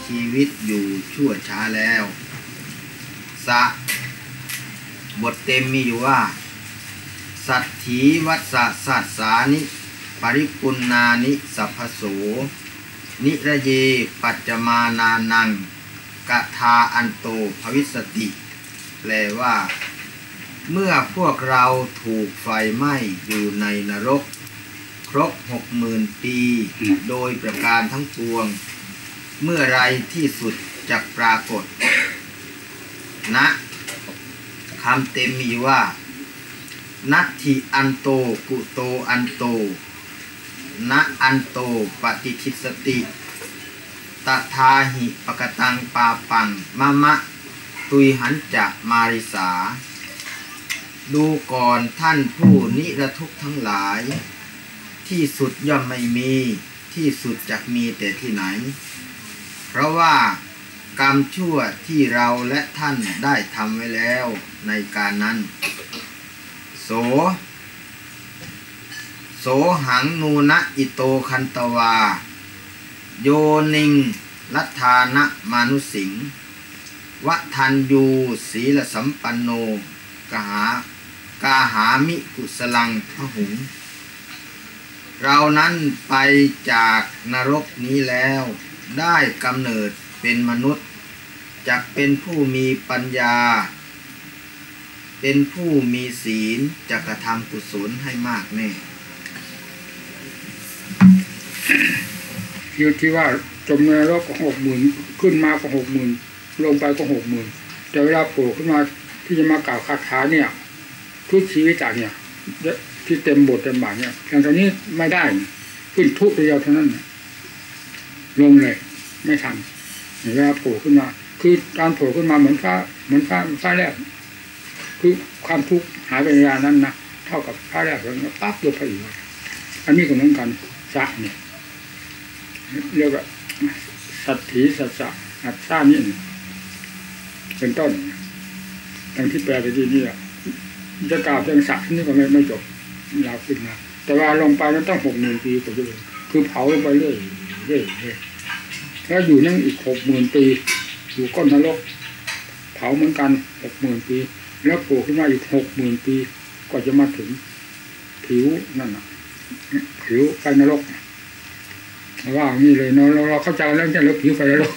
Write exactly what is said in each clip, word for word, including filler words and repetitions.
ชีวิตอยู่ชั่วช้าแล้วสะบทเต็มมีอยู่ว่าสัตถีวัสสะสัสสานิปริปุณนานิสัพพโสนิระเยปัจจมานานังกะทาอันโตภวิสติแปลว่าเมื่อพวกเราถูกไฟไหม้อยู่ในนรกครบหกหมื่นปีโดยประการทั้งปวงเมื่อไรที่สุดจะปรากฏนะคำเต็มมีว่านัตถิอันโตกุโตอันโตนะอันโตปฏิทิสติตถาหิปกตังปาปังมะมะตุยหันจะมาริสาดูก่อนท่านผู้นิรทุกข์ทั้งหลายที่สุดย่อมไม่มีที่สุดจักมีแต่ที่ไหนเพราะว่ากรรมชั่วที่เราและท่านได้ทำไว้แล้วในการนั้นโสโสหังนูนะอิโตคันตวาโยนิงลัทธานะมานุสิงวะทันยูศีลสัมปันโนกหากาหามิกุสลังพหุงเรานั้นไปจากนรกนี้แล้วได้กำเนิดเป็นมนุษย์จักเป็นผู้มีปัญญาเป็นผู้มีศีลจะกระทำกุศลให้มากแน่อยู่ที่ว่าจมในนรกก็หกหมื่นขึ้นมาก็หกหมื่นลงไปก็หกหมื่นแต่เวลาโผล่ขึ้นมาที่จะมากล่าวคาถาเนี่ยทุกชีวิตจากเนี่ยที่เต็มบทเต็มบาทเนี่ยอย่างตอนนี้ไม่ได้ขึ้นทุกเดียวเท่านั้นลงเลยไม่ทันเวลาโผล่ขึ้นมาคือการโผล่ขึ้นมาเหมือนฟ้าเหมือนฟ้าฟ้าแลบคือความทุกข์หายไปในเวลานั้นนะเท่ากับฟ้าแลบแล้วปั๊บลงไปอีกอันนี้ก็เหมือนกันสะเนี่ยเรียกว่าสัตถีสัสสะอัตตานี่เป็นต้นดังที่แปลไปที่นี่จะกล่าวเรื่องสัตว์นี่ก็ไม่ไม่จบยาวขึ้นมาแต่ว่าลงไปนั้นต้องหกหมื่นปีกว่าจะเลยคือเผาลงไปเรื่อยเรื่อยเรื่อยแล้วอยู่นั่งอีกหกหมื่นปีอยู่ก้นนรกเผาเหมือนกันหกหมื่นปีแล้วโผล่ขึ้นมาอีกหกหมื่นปีก็จะมาถึงผิวนั่นน่ะผิวไฟนรกว่านี่เลยเนาะเราเราเข้าใจแล้วจะเลิกผิวไฟนรก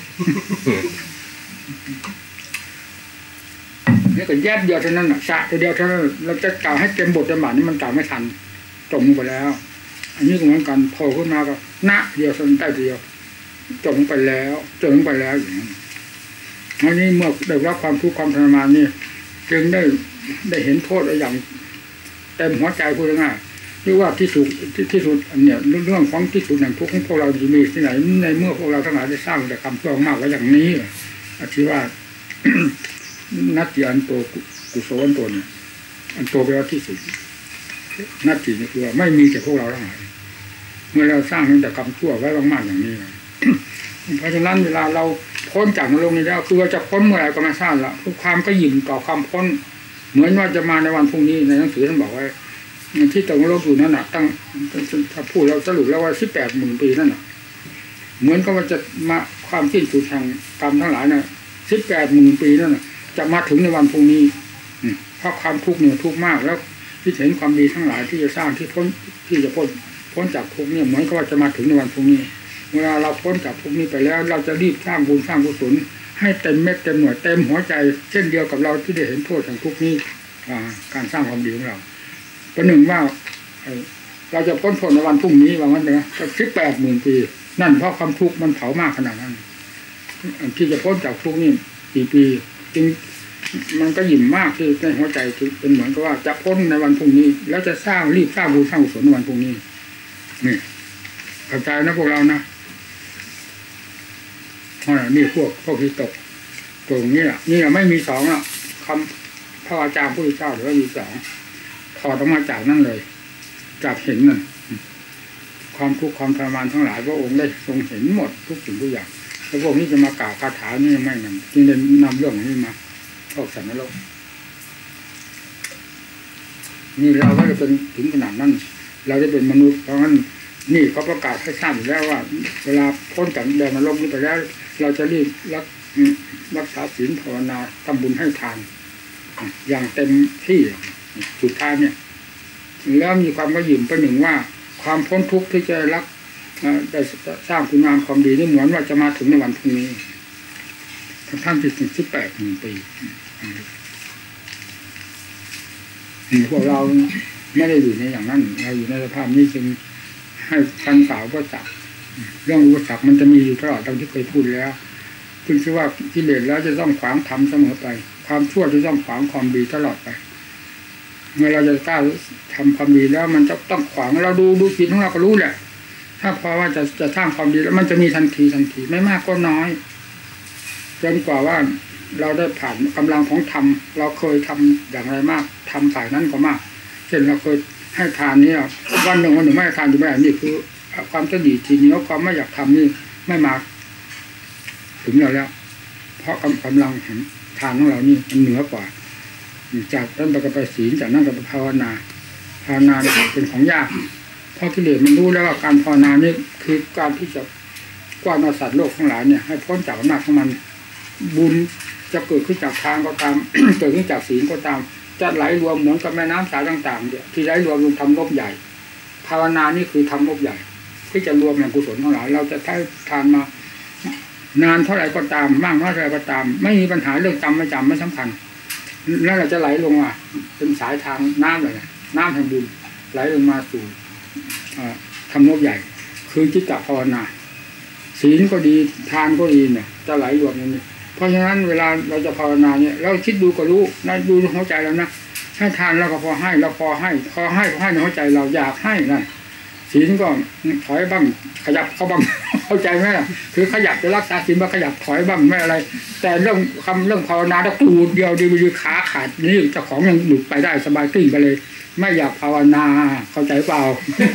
นี่ก็แยบเดียวเท่านั้นน่ะสะตัวเดียวเท่านั้นเราจะกล่าวให้เต็มบทเต็มบาทนี่มันกล่าวไม่ทันจมลงไปแล้วอันนี้ก็เหมือนกันโผล่ขึ้นมาก็ณเดียวส่วนใต้เดียวจมลงไปแล้วจมลงไปแล้วอย่างนี้อันนี้เมื่อได้รับความทุกข์ความทรมานนี่จึงได้ได้เห็นโทษอย่างเต็มหัวใจพูดง่ายๆที่ว่าที่สุดที่สุดอันเนี้ยเรื่องของที่สุดแห่งทุกข์ของพวกเราจะมีที่ไหนในเมื่อพวกเราทั้งหลายได้สร้างแต่กรรมชั่วมากไว้อย่างนี้อธิว่านัตติอันโตกุโสอันโตเนี่ยอันโตแปลว่าที่สุดนัตตินี่คือว่าไม่มีแก่พวกเราทั้งหลายเมื่อเราสร้างแต่กรรมชั่วไว้มากๆอย่างนี้เพราะฉะนั้นเวลาเราพ้นจากนรกนี้แล้วคือว่าจะพ้นเมื่อไหร่ก็ไม่ทราบละทุกความก็ยิ่งต่อความพ้นเหมือนว่าจะมาในวันพรุ่งนี้ในหนังสือท่านบอกไว้ที่ตกนรกอยู่นั่นน่ะตั้งถ้าพูดเราสรุปแล้วว่าสิบแปดหมื่นปีนั่นน่ะเหมือนกับว่าจะมาความสิ้นสุดแห่งกรรมทั้งหลายน่ะสิบแปดหมื่นปีนั่นน่ะจะมาถึงในวันพรุ่งนี้เพราะความทุกข์เนี่ยทุกข์มากแล้วที่เห็นความดีทั้งหลายที่จะสร้างที่พ้นที่จะพ้นพ้นจากทุกข์เนี่ยเหมือนกับว่าจะมาถึงในวันพรุ่งนี้เวลาเราพ้นจากทุกข์นี้ไปแล้วเราจะรีบสร้างบุญสร้างกุศลให้เต็มเม็ดเต็มหน่วยเต็มหัวใจเช่นเดียวกับเราที่ได้เห็นโทษแห่งทุกข์นี้การสร้างความดีของเราประหนึ่งว่าเราจะพ้นพ้นในวันพรุ่งนี้ว่างั้นนะสิบแปดหมื่นปีนั่นเพราะความทุกข์มันเผามากขนาดนั้นที่จะพ้นจากทุกข์นี่กี่ปีจึงมันก็ยิ่มมากที่ในหัวใจเป็นเหมือนกับว่าจะพ้นในวันพรุ่งนี้แล้วจะสร้างรีบสร้างบุญสร้างกุศลในวันพรุ่งนี้นี่เข้าใจนะพวกเรานะนี่พวกพวกที่ตกตรงนี้แหละนี่ไม่มีสองอ่ะคำพระอาจารย์ผู้เจ้าหรือว่ามีสองถอดออกมาจากนั่นเลยจากเห็นนั่นความทุกข์ความทรมานทั้งหลายพระองค์ได้ทรงเห็นหมดทุกสิ่งทุกอย่างแล้วพวกนี้จะมากล่าวคาถานี่ไม่นำจึงได้นำเรื่องนี้มาออกสันนรกนี่เราก็จะเป็นถึงขนาดนั้นเราจะเป็นมนุษย์เพราะงั้นนี่เขาประกาศให้ทราบอยู่แล้วว่าเวลาพ้นจากแดนนรกนี้ไปแล้วเราจะรีบรักรักษาศีลภาวนาทำบุญให้ทานอย่างเต็มที่สุดท้ายเนี่ยแล้วมีความกระหยิ่มประหนึ่งว่าความพ้นทุกข์ที่จะรักได้สร้างคุณงามความดีนี่เหมือนว่าจะมาถึงในวันพรุ่งนี้ท่านที่ถึงสิบแปดหนึ่งปีพวกเราไม่ได้อยู่ในอย่างนั้นเราอยู่ในสภาพนี้จึงให้ฟันฝ่าอุปสรรคเรื่องอุปสรรคมันจะมีอยู่ตลอดดังที่เคยพูดแล้วซึ่งชื่อว่ากิเลสแล้วจะต้องขวางธรรมเสมอไปความชั่วจะต้องขวางความดีตลอดไปเมื่อเราจะกล้าทำความดีแล้วมันจะต้องขวางเราดูดูจิตของเราก็รู้แหละถ้าพอว่าจะจะสร้างความดีแล้วมันจะมีทันทีทันทีไม่มากก็น้อยจนกว่าว่าเราได้ผ่านกำลังของธรรมเราเคยทำอย่างไรมากทำฝ่ายนั้นก็มากเช่นเราเคยให้ทานนี่วันหนึ่งวันหนึ่งไม่ให้ทานอยู่ไม่ได้นี่คือความจะดีทีเหนียวความไม่อยากทำนี่ไม่มาถึงเราแล้วเพราะกำลังเห็นทานของเรานี่มันเหนือกว่าจากนั้นไปกับไปศีลจากนั้นกับภาวนาภาวนาเป็นของยากเพราะกิเลสมันรู้แล้วว่าการภาวนานี่คือการที่จะกว้านเอาสัตว์โลกทั้งหลายเนี่ยให้พ้นจากอำนาจของมันบุญจะเกิดขึ้นจากทานก็ตาม เกิดขึ้นจากศีลก็ตามจะไหลรวมเหมือนกับแม่น้ำสายต่างๆเนี่ยที่ไหลรวมลงทำลบใหญ่ภาวนานี่คือทำลบใหญ่ที่จะรวมแห่งกุศลทั้งหลายเราจะให้ทานมานานเท่าไหร่ก็ตามมากน้อยเท่าไหร่ก็ตามไม่มีปัญหาเรื่องจำไม่จำไม่สำคัญนั่นแหละจะไหลลงมาเป็นสายทางน้ำเลยน้ำแห่งบุญไหลลงมาสู่ทำลบใหญ่คือจิตตภาวนาศีลก็ดีทานก็ดีเนี่ยจะไหลรวมอย่างนี้เพราะฉะนั้นเวลาเราจะภาวนาเนี่ยเราคิดดูก็รู้นะดูหัวใจแล้วนะให้ทานเราก็พอให้เราพอให้พอให้พอให้ในหัวใจเราอยากให้นั่นศีลก็ถอยบ้างขยับเข้าบ้างเข้าใจไหมล่ะคือขยับจะรักษาศีลมาขยับถอยบ้างไม่อะไรแต่เรื่องคำเรื่องภาวนาถ้าปูดเดียวดีดีขาขาดนี่เจ้าของยังหลุดไปได้สบายกลิ้งไปเลยไม่อยากภาวนาเข้าใจเปล่า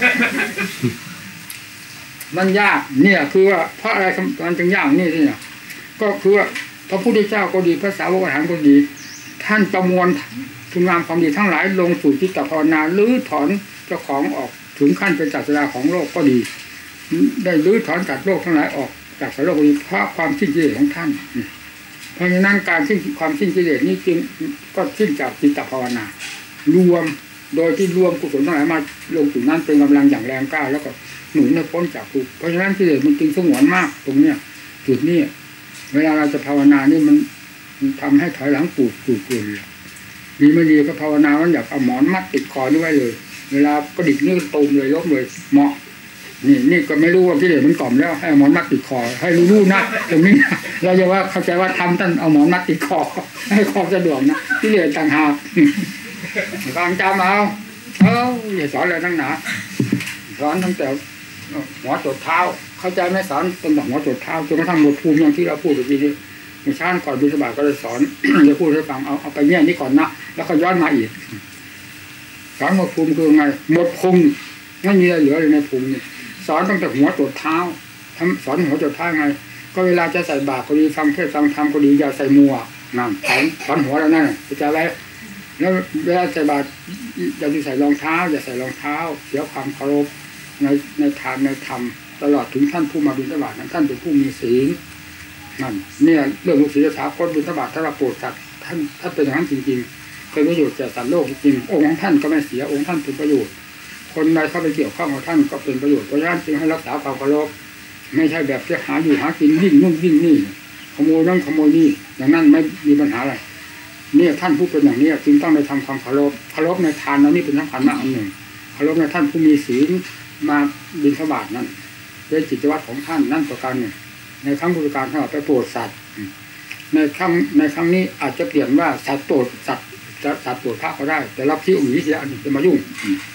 มันยากเนี่ยคือว่าเพราะอะไรมันจึงยากนี่ที่เนี่ยก็คือว่าพระพุทธเจ้าก็ดีพระสาวกอรหันต์ก็ดีท่านประมวลคุณงามความดีทั้งหลายลงสู่จิตตภาวนาลื้อถอนเจ้าของออกถึงขั้นเป็นศาสดาของโลกก็ดีได้ลื้อถอนจากโลกทั้งหลายออกจากโลกนี้เพราะความสิ้นกิเลสของท่านเพราะฉะนั้นการสิ้นความสิ้นกิเลสนี้จึงก็สิ้นจากจิตตภาวนารวมโดยที่รวมกุศลทั้งหลายมาลงสู่นั้นเป็นกำลังอย่างแรงกล้าแล้วก็หนุนให้พ้นจากทุกข์เพราะฉะนั้นกิเลสมันจึงสงวนมากตรงเนี้ยจุดนี้เวลาเราจะภาวนานี่มันทำให้ถอยหลังปูดปูดปูดเลยดีไม่ดีก็ภาวนามันอยากเอาหมอนมัดติดคอนี่ไว้เลยเวลาก็ดิกนิ้วตูมเลยล้มเลยเหมาะนี่นี่ก็ไม่รู้ว่าที่เด็กมันกล่อมแล้วให้หมอนมัดติดคอให้รู้ๆนะตรงนี้เราจะว่าเข้าใจว่าทำท่านเอาหมอนมัดติดคอให้ความสะดวกนะที่เด็กต่างหากฟังจำเอาเอ้าอย่าสอนเลยทั้งหนาสอนตั้งแต่หัวจดเท้าเข้าใจไหมสอนตั้งแต่หัวจดเท้าจนกระทั่งหมดภูมิอย่างที่เราพูดเมื่อกี้นี้ในชาติก่อนบิณฑบาตก็เลยสอน จะพูดให้ฟังเอาเอาไปเนี่ยนี้ก่อนนะแล้วก็ย้อนมาอีกสอนหมดภูมิคือไงหมดภูมิไม่มีอะไรเหลือเลยในภูมินี่สอนตั้งแต่หัวจดเท้าทำสอนหัวจดเท้าไงก็เวลาจะใส่บาตรก็ดีฟังเทศน์ฟังธรรมก็ดีอย่าใส่มัวนั่นสอนสอนหัวแล้วนั่นจะอะไรแล้วเวลาใส่บาตรอย่าใส่รองเท้าอย่าใส่รองเท้าเสียความเคารพในในทานในธรรมตลอดถึงท่านผู้มาบิณฑบาตนั้นท่านเป็นผู้มีศีลนั่นเนี่ยเรื่องลูกศิษย์สาวคนบิณฑบาตถ้าเราโปรดสัตว์ท่านถ้าเป็นอย่างนั้นจริงๆเป็นประโยชน์แก่สัตว์โลกจริงองค์ของท่านก็ไม่เสียองค์ท่านเป็นประโยชน์คนใดเข้าไปเกี่ยวข้องกับท่านก็เป็นประโยชน์เพราะฉะนั้นจึงให้รักษาความเคารพไม่ใช่แบบจะหาอยู่หากินวิ่งนู่นวิ่งนี่ขโมยนั่นขโมยนี่อย่างนั้นไม่มีปัญหาอะไรเนี่ยท่านผู้เป็นอย่างนี้จึงต้องได้ทำความเคารพเคารพในทานนั้นนี่เป็นสำคัญมากอันหนึ่งเคารพในท่านผู้มีศีลมาบิณฑบาตนั้นเป็นกิจวัตรของท่านนั่นประการหนึ่งในครั้งพุทธกาลท่านไปโปรดสัตว์ในครั้งในครั้งนี้อาจจะเปลี่ยนว่าสัตว์โปรดสัตว์สัตว์โปรดพระก็ได้แต่รับที่อุ๋ยเสียอันนี้จะมายุ่ง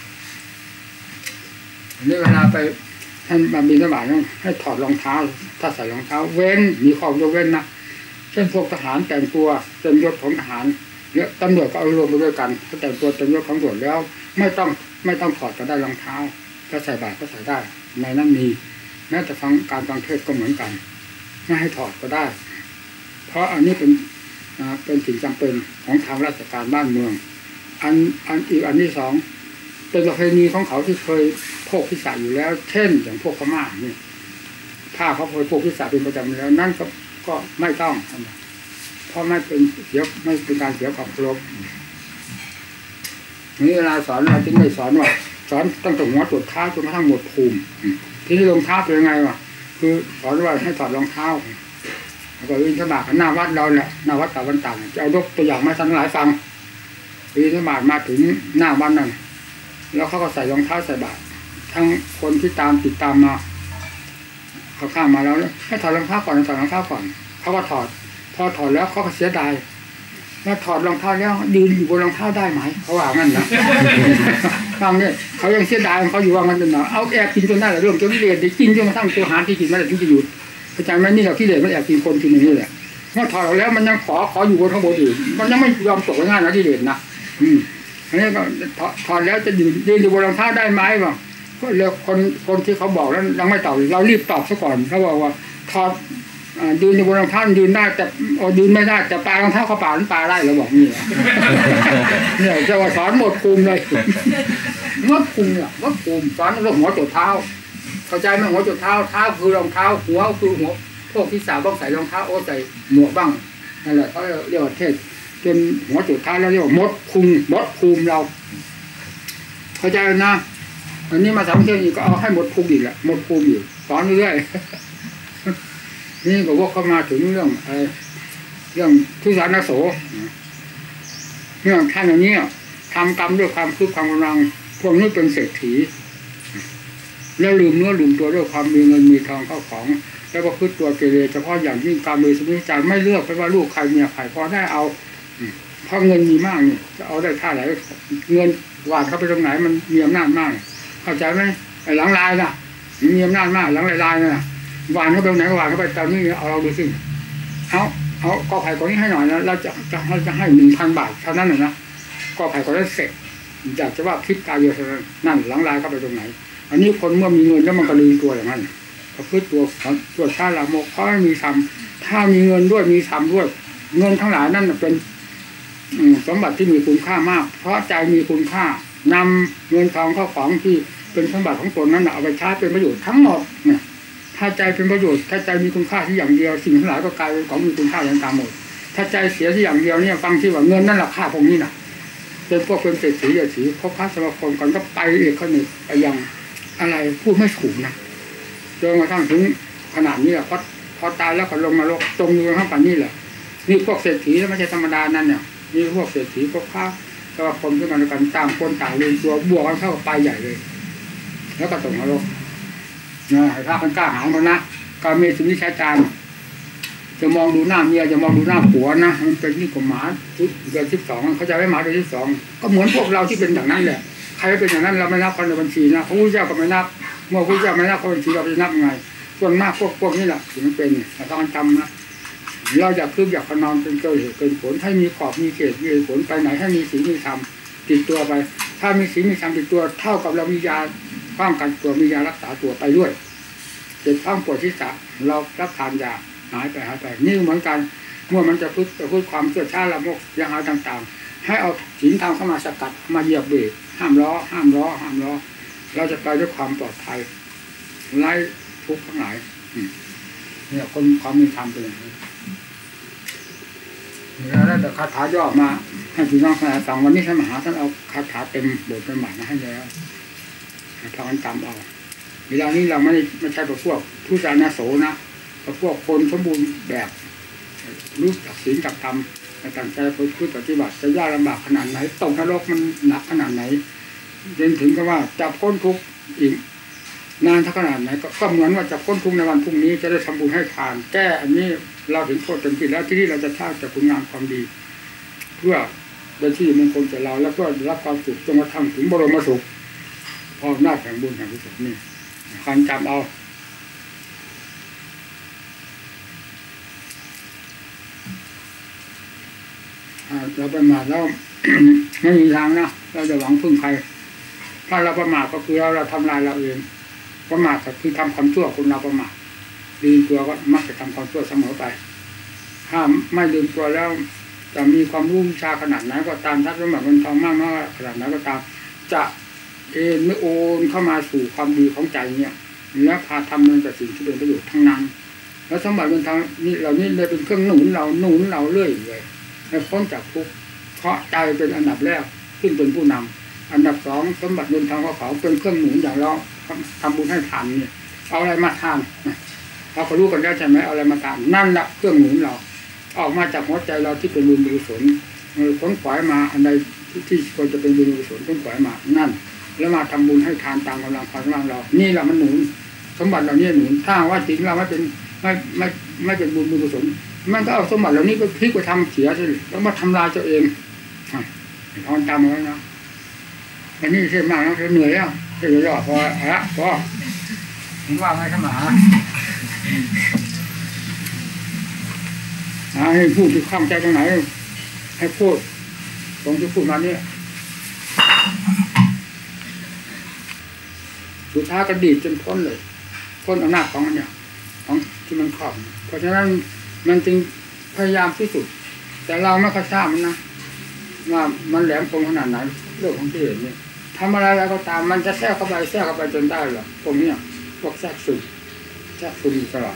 อันนี้เวลาไปท่านมาบิณฑบาตต้องให้ถอดรองเท้าถ้าใส่รองเท้าเว้นมีข้อยกเว้นนะเช่นพวกทหารแต่งตัวเต็มยศของทหารเนี่ยตำรวจก็เอารวมไปด้วยกันเขาแต่งตัวเต็มยศของตำรวจแล้วไม่ต้องไม่ต้องถอดก็ได้รองเท้าถ้าใส่บาตรก็ใส่ได้ในนั้นมีแม้แต่ฟังการฟังเทศก็เหมือนกันไม่ให้ถอดก็ได้เพราะอันนี้เป็นเป็นสิ่งจำเป็นของทางราชการบ้านเมืองอันอันอีกอันที่สองเป็นประเพณีของเขาที่เคยโภคพิสาอยู่แล้วเช่นอย่างพวกพม่านี่พฆ่าเขาโดยพวกพิศาจเป็นประจำแล้วนั่นก็ก็ไม่ต้องเพราะไม่เป็นเสียไม่เป็นการเสียความเคารพนี่เวลาสอนเราจึงไม่สอนว่าสอนตั้งแต่หัวจดเท้าจนกระทั่งหมดภูมิที่นี่รองเท้าเป็นยังไงวะคือสอนว่าให้ถอดรองเท้าแล้วก็วินทบาทหน้าวัดเราแหละหน้าวัดตะวันตกจะเอายกตัวอย่างมาทั้งหลายฟังวินทบาทมาถึงหน้าวัดนั่นแล้วเขาก็ใส่รองเท้าใส่บาตรทั้งคนที่ตามติดตามมาเขาข้ามมาแล้วให้ถอดรองเท้าก่อนถอดรองเท้าก่อนเขาก็ถอดพอถอดแล้วเขาก็เสียดายแล้วถอดรองเท้าแล้วยืนอยู่บนรองเท้าได้ไหมเขาว่างั้นนะบางเนี่ยเขายังเสียดายเขาอยู่ว่างั้นเป็นหนาเอาแอบกินจนได้เลยเรื่องจนกิเลสได้กินจนกระทั่งตัวหาที่กินไม่ได้ถึงจะหยุดเข้าใจไหมนี่เรากิเลสมันแอบกินคนกินอย่างนี้แหละเมื่อถอดแล้วมันยังขอขออยู่บนข้างบนอยู่มันยังไม่ยอมตกง่ายนะกิเลสนะอืมอันนี้ก็ถอดแล้วจะยืนยืนอยู่บนรองเท้าได้ไหมบ้างก็เลยคนคนที่เขาบอกแล้วยังไม่ตอบเรารีบตอบซะก่อนเขาบอกว่าถอดยืนอยู่บนรองเท้ายืนได้แต่ยืนไม่ได้แต่ปลารองเท้าเขาปลาหรือปลาได้เราบอกนี่เนี่ยจะว่าสอนหมดภูมิเลยหมดภูมิเนี่ยหมดภูมิสอนเรื่องหัวจดเท้าเข้าใจไหมหัวจดเท้าเท้าคือรองเท้าหัวคือหัวพวกที่สาวต้องใส่รองเท้าโอ้ใส่หมวกบ้างนั่นแหละเขาเรียกว่าเทศจนหัวจดเท้าแล้วเรียกว่าหมดภูมิหมดภูมิเราเข้าใจนะอันนี้มาสามเที่ยวอีกก็เอาให้หมดภูมิอีกแหละหมดภูมิอยู่สอนเรื่อยนี่ก็วกเข้ามาถึงเรื่องอะไรเรื่องทุสานโสเรื่องท่านอย่างนี้ทำกรรมด้วยความคึกความกำลังพวกนี้เป็นเศรษฐีแล้วลืมเนื้อลืมตัวด้วยความมีเงินมีทองเข้าของแล้วก็พึ่งตัวเกเรเฉพาะอย่างยิ่งการมีสมิจารไม่เลือกไปว่าลูกใครเมียใครพอได้เอาเพราะเงินมีมากนี่จะเอาได้ท่าไหนเงินหวานเข้าไปตรงไหนมันมีอำนาจมากเข้าใจไหมไอ้หลังลายน่ะมีอำนาจมากหลังลายลายน่ะหวานเข้าไปไหนหวานเข้าไปตอนนี้เอาเราดูสิเอาเอากอไผ่ตัวนี้ให้หน่อยนะเราจะจะเราจะให้หนึ่งพันบาทเท่านั้นเลยนะกอไผ่ตัวนั้นเสร็จอยากจะว่าคิดตายเยอะเท่านั้นนั่นหลังลายเข้าไปตรงไหนอันนี้คนเมื่อมีเงินแล้วมันก็ลืมตัวอย่างนั้นก็คือตัวตัวชาติละโมกเพราะไม่มีธรรมถ้ามีเงินด้วยมีธรรมด้วยเงินทั้งหลายนั่นเป็นสมบัติที่มีคุณค่ามากเพราะใจมีคุณค่านำเงินทองเข้าของที่เป็นสมบัติของตนนั้นเอาไปใช้เป็นประโยชน์ทั้งหมดเนี่ยถ้าใจเป็นประโยชน์ถ้าใจมีคุณค่าที่อย่างเดียวสิ่งทั้งหลายก็กลายเป็นของมีคุณค่าอย่างตามหมดถ้าใจเสียที่อย่างเดียวเนี่ยฟังที่ว่าเงินนั่นแหละค่าพวกนี้น่ะเป็นพวกเป็นเศรษฐีใหญ่สีพบพระสมาคมกันก็ไปอีกคนหนึ่งไปยังอะไรพูดไม่ถูกนะจนกระทั่งถึงขนาดนี้แหละพอพอตายแล้วก็ลงมาลงตรงอยู่ข้างป่านนี้แหละนี่พวกเศรษฐีไม่ใช่ธรรมดานั่นเนี่ยนี่พวกเศรษฐีพวกพระสมาคมขึ้นมาด้วยกันต่างคนต่างเรียนตัวบวกกันเข้าไปใหญ่เลยแล้วก็ตกนรกนะให้พระกันกล้าหาญเขานะการเมสุนิชาจารย์จะมองดูหน้าเมียจะมองดูหน้าผัวนะมันเป็นนี่กับหมาชุดเดือนสิบสองเขาจะให้หมาเดือนสิบสองก็เหมือนพวกเราที่เป็นอย่างนั้นแหละใครเป็นอย่างนั้นเราไม่นับคนในบัญชีนะพระพุทธเจ้าก็ไม่นับเมื่อพระพุทธเจ้าไม่นับคนบัญชีเราจะนับยังไงส่วนมากพวกพวกนี้แหละถึงเป็นแต่ต้องจำนะเราอยากคืบอยากขนองเป็นเกิดเหตุเกิดผลให้มีขอบมีเขตมีผลไปไหนให้มีศีลมีธรรมติดตัวไปถ้ามีศีลมีธรรมติดตัวเท่ากับเรามียาป้องกันตัวมียารักษาตัวไปด้วยเจ็บท้องปวดศีรษะเรารับทานยาหายไปหายไปนี่เหมือนกันเมื่อมันจะพูดจะพูดความเชื่อชาละโมกยาหาต่างๆให้เอาศีลธรรมเข้ามาสกัดมาเหยียบเบรกห้ามล้อห้ามล้อห้ามล้อเราจะไปด้วยความปลอดภัยไล่ทุกข์ทั้งหลายเนี่ยคนความมีธรรมเป็นอย่างนี้แล้วแต่คาถาย่อมาให้พี่น้องขณะฟังวันนี้ท่านมหาท่านเอาคาถาเต็มบทเป็นหมายมาให้แล้วทางการจำเอาเวลานี้เราไม่ไม่ใช่พวกผู้จานาโสนะพวกคนสมบูรณ์แบบรู้จักศีลจักธรรมตั้งใจพูดปฏิบัติจะยากลำบากขนาดไหนตกนรกมันหนักขนาดไหนจนถึงกับว่าจะพ้นทุกข์อีกนานเท่าขนาดไหนก็เหมือนว่าจะพ้นทุกข์ในวันพรุ่งนี้จะได้ทำบุญให้ทานแก้อันนี้เราถึงโทษเต็มที่แล้วที่นี่เราจะสร้างจากคุณงามความดีเพื่อเป็นที่มงคลแก่เราแล้วก็รับความสุขจนกระทั่งถึงบรมสุขพอหน้าแห่งบุญแห่งกุศลนี่การจำเอาเราประมาทแล้ว ไม่มีทางนะเราจะหวังพึ่งใครถ้าเราประมาทก็คือเราเราทำลายเราเองประมาทก็คือทำความชั่วคนเราประมาทลืมตัวก็มักจะทำความชั่วเสมอไปถ้าไม่ลืมตัวแล้วจะมีความรู้วิชาขนาดไหนก็ตามทัศน์สมบัติเงินทองมากน้อยขนาดไหนก็ตามจะเอ็นไม่โอนเข้ามาสู่ความดีของใจเนี่ยและพาทำเรื่องแต่สิ่งที่เป็นประโยชน์ทั้งนั้นแล้วสมบัติเป็นทางนี้เหล่านี้เลยเป็นเครื่องหนุนเราหนุนเราเรื่อยเลยให้พ้นจากทุกข์เพราะใจเป็นอันดับแรกขึ้นเป็นผู้นำอันดับสองสมบัติเงินทางเขาเป็นเครื่องหนุนอย่างเราทำบุญให้ทานเนี่ยเอาอะไรมาทานเราก็รู้กันแล้วใช่ไหมเอาอะไรมาทานนั่นแหละเครื่องหนุนเราออกมาจากหัวใจเราที่เป็นบุญกุศลค้นขวายมาอันใดที่ควรจะเป็นบุญกุศลค้นขวายมานั่นแล้วมาทำบุญให้ทานตามกำลังความสามารถเรานี่แหละมันหนุนสมบัติเหล่านี้หนุนถ้าว่าจริงเราไม่เป็นไม่ไม่ไม่เป็นบุญบุญกุศลมันก็เอาสมบัติเหล่านี้ไปพลิกไปทำเสียสิแล้วมาทำลายตัวเองตอนจำไว้นะอันนี้เท่มากนะเหนื่อยแล้วเท่เลยพอละพอผมว่าไงขมาให้พูดที่ข้ามใจตรงไหนให้พูดตรงที่พูดมาเนี่ยสุดท้ายก็ดีดจนพ้นเลยพ้นอำนาจของมันเนี่ยของที่มันครอบเพราะฉะนั้นมันจึงพยายามที่สุดแต่เราไม่ค่อยทราบมันนะว่ามันแหลมคมขนาดไหนเรื่องของที่เห็นเนี่ยทำอะไรแล้วก็ตามมันจะแทรกเข้าไปแทรกเข้าไปจนได้หรอกตรงนี้พวกแทรกซึมแทรกซึมตลอด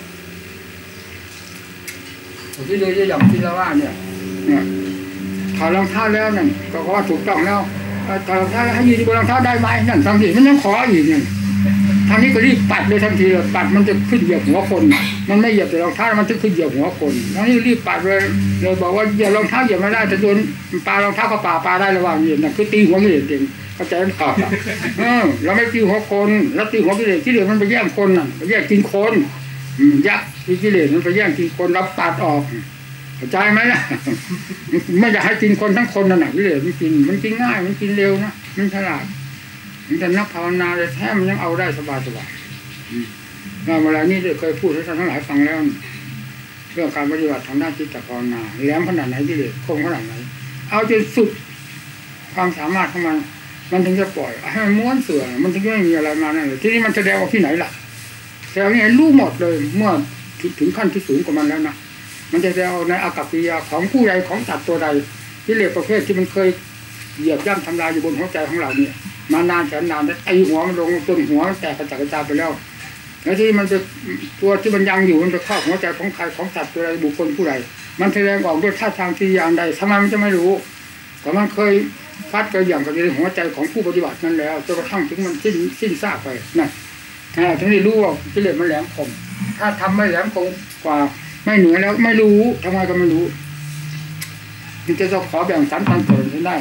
ที่ดูอย่างที่เราว่าเนี่ยเนี่ยถอดรองเท้าแล้วนั่นก็ว่าถูกต้องแล้วถอดรองเท้าให้ยืนบนรองเท้าได้ไหมนั่นทำทีมันยังขออีกเนี่ยทางนี้ก็รีบปัดเลยทันทีปัดมันจะขึ้นเหยียบหัวคนมันไม่เหยียบแต่รองเท้ามันจะขึ้นเหยียบหัวคนทางนี้รีบปัดเลยเลยบอกว่าเหยียบรองเท้าเหยียบไม่ได้แต่โดนปลารองเท้าก็ปลาปลาได้ระหว่างเหยียบนั่นคือตีหัวกิเลสเองเข้าใจไหมครับเออเราไม่ตีหัวคนแล้วตีหัวกิเลสกิเลสมันไปแย่งคนน่ะไปแย่งกินคนยักษ์กิเลสมันไปแย่งกินคนรับตัดออกเข้าใจไหมล่ะไม่อยากให้กินคนทั้งคนนั่นแหละกิเลสมันกินมันกินง่ายมันกินเร็วนะมันฉลาดแต่นักภาวนาเลยแท้มันยังเอาได้สบายสบายงานเวลานี้เคยพูดให้ท่านทั้งหลายฟังแล้วเรื่องการปฏิบัติทางด้านจิตภาวนาแหลมขนาดไหนกิเลสคมขนาดไหนเอาจนสุดความสามารถของมันมันถึงจะปล่อยให้มันม้วนเสือมันถึงไม่มีอะไรมานั่นเลยที่นี่มันแสดงออกที่ไหนล่ะแต่นี่รู้หมดเลยเมื่อถึงขั้นที่สูงกว่ามันแล้วนะมันจะเอาในอากัปกิริยาของผู้ใดของสัตว์ตัวใดกิเลสประเภทที่มันเคยเหยียบย่ำทำลายอยู่บนหัวใจของเราเนี่ยมานานแสนนานแล้วไอหัวมันลงจนหัวแตกกระจายกระจายไปแล้วแล้วที่มันจะตัวที่มันยังอยู่มันจะครอบหัวใจของใครของสัตว์ตัวใดบุคคลผู้ใดมันแสดงออกด้วยท่าทางที่อย่างใดทำไมมันจะไม่รู้แต่มันเคยฟัดไปอย่างกับในหัวใจของผู้ปฏิบัตินั้นแล้วจนกระทั่งถึงมันสิ้นสิ้นซากไปนั่นถึงได้รู้ว่ากิเลสมันแหลมคมถ้าทำไม่แหลมคมกว่าไม่เหนือแล้วไม่รู้ทำไมก็ไม่รู้มันจะต้องขอแบ่งสรรปันส่วนได้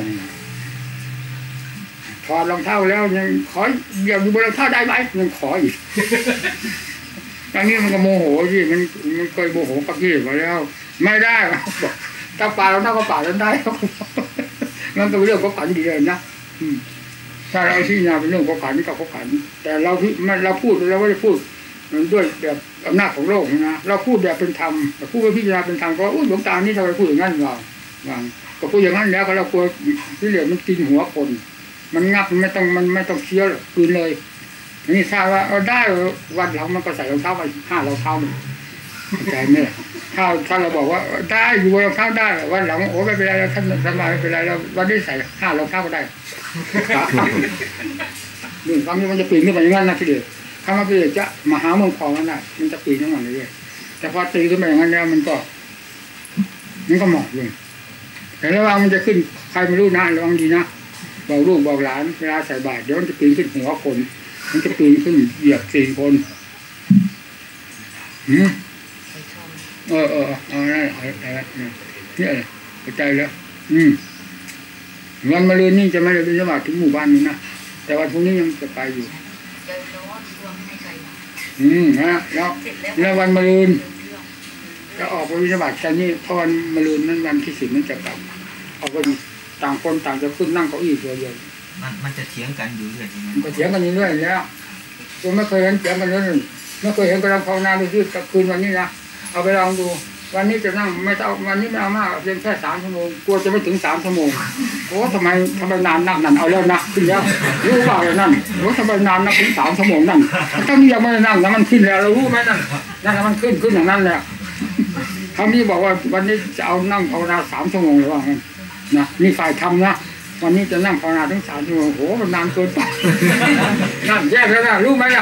ถอดรองเท้าแล้วยังขอเหยียบอยู่บนรองเท้าได้ไหมยังขออีกตอนนี้มันก็โมโหที่มันมันเคยโมโหกับพี่มาแล้วไม่ได้ถ้าป่าเราเท้าก็ป่าเราได้นั่นเป็นเรื่องของขันดีเลยนะถ้าเราชี้นาเป็นเรื่องของขันนี่ก็ของขันแต่เราเราพูดเราไม่ได้พูดด้วยแบบอำนาจของโลกนะเราพูดแบบเป็นธรรมพูดไปพิจารณาเป็นธรรมก็อุ้ยหลวงตานี่ทำไมพูดอย่างนั้นวะวางก็พูดอย่างนั้นแล้วก็เรากลัวที่เหลือมันกินหัวคนมันงับมันไม่ต้องมันไม่ต้องเคี้ยวคืนเลยนี่ทราบว่าเอาได้วันหลังมันก็ใส่รองเท้าไปห้ารองเท้ามันใจไหมถ้าถ้าเราบอกว่าได้อยู่บนรองเท้าได้วันหลังโอ้ไม่เป็นไรแล้วท่านสบายไม่เป็นไรแล้ววันนี้ใส่ห้ารองเท้าก็ได้หนึ่งครั้งนี้มันจะปีนขึ้นไปอย่างนั้นนะที่เดียวคำว่าปีนจะมหาเมืองพอมันน่ะมันจะปีนทั้งหมดเลยแต่พอตีขึ้นไปอย่างนั้นแล้วมันก็มันก็หมอบเลยแต่ระวังมันจะขึ้นใครไม่รู้นะระวังดีนะบอกลูกบอกหลานเวลาใส่บาตรเดี๋ยวมันจะปีนขึ้นหัวคนมันจะปีนขึ้นเหยียบสี่คนหืมเออเออเอาอะไรอะไรเนี่ยเข้าใจแล้วอืมวันมะรืนนี่จะไม่ได้บิณฑบาตถึงหมู่บ้านนี้นะแต่วันพรุ่งนี้ยังจะไปอยู่อืมนะแล้วแล้ววันมะรืนจะออกไปบิณฑบาตแค่นี้เพราะวันมะรืนนั้นวันที่สิบนั้นจะกลับออกไปต่างคนต่างจะขึ้นนั่งเก้าอี้ตัวเดียวมันมันจะเถียงกันอยู่เรื่อยใช่ไหมก็เถียงกันอยู่เรื่อยแล้วผมไม่เคยเห็นเถียงกันเลยไม่เคยเห็นกำลังภาวนาดูที่กับคืนวันนี้นะเอาไปลองดูวันนี้จะนั่งไม่ต้องวันนี้ไม่เอามากเพียงแค่สามชั่วโมงกลัวจะไม่ถึงสามชั่วโมงโอ้ทำไมทำไมนานนักนั่นเอาแล้วนะขึ้นแล้วรู้เปล่าอย่างนั้นโอ้ทำไมนานนักถึงสามชั่วโมงนั่นถ้ามียังไม่นั่งแล้วมันขึ้นแล้วเรารู้ไหมนั่นนั่นมันขึ้นขึ้นอย่างนั้นแหละเขามีบอกว่าวันนี้จะเอานั่งภาวนาสามชั่วโมงหรือว่าไงนะนี่ฝ่ายทำนะวันนี้จะนั่งภาวนาถึงสามชั่วโมงโหมันนานเกินไปนั่นแยกแล้วนะรู้ไหมล่ะ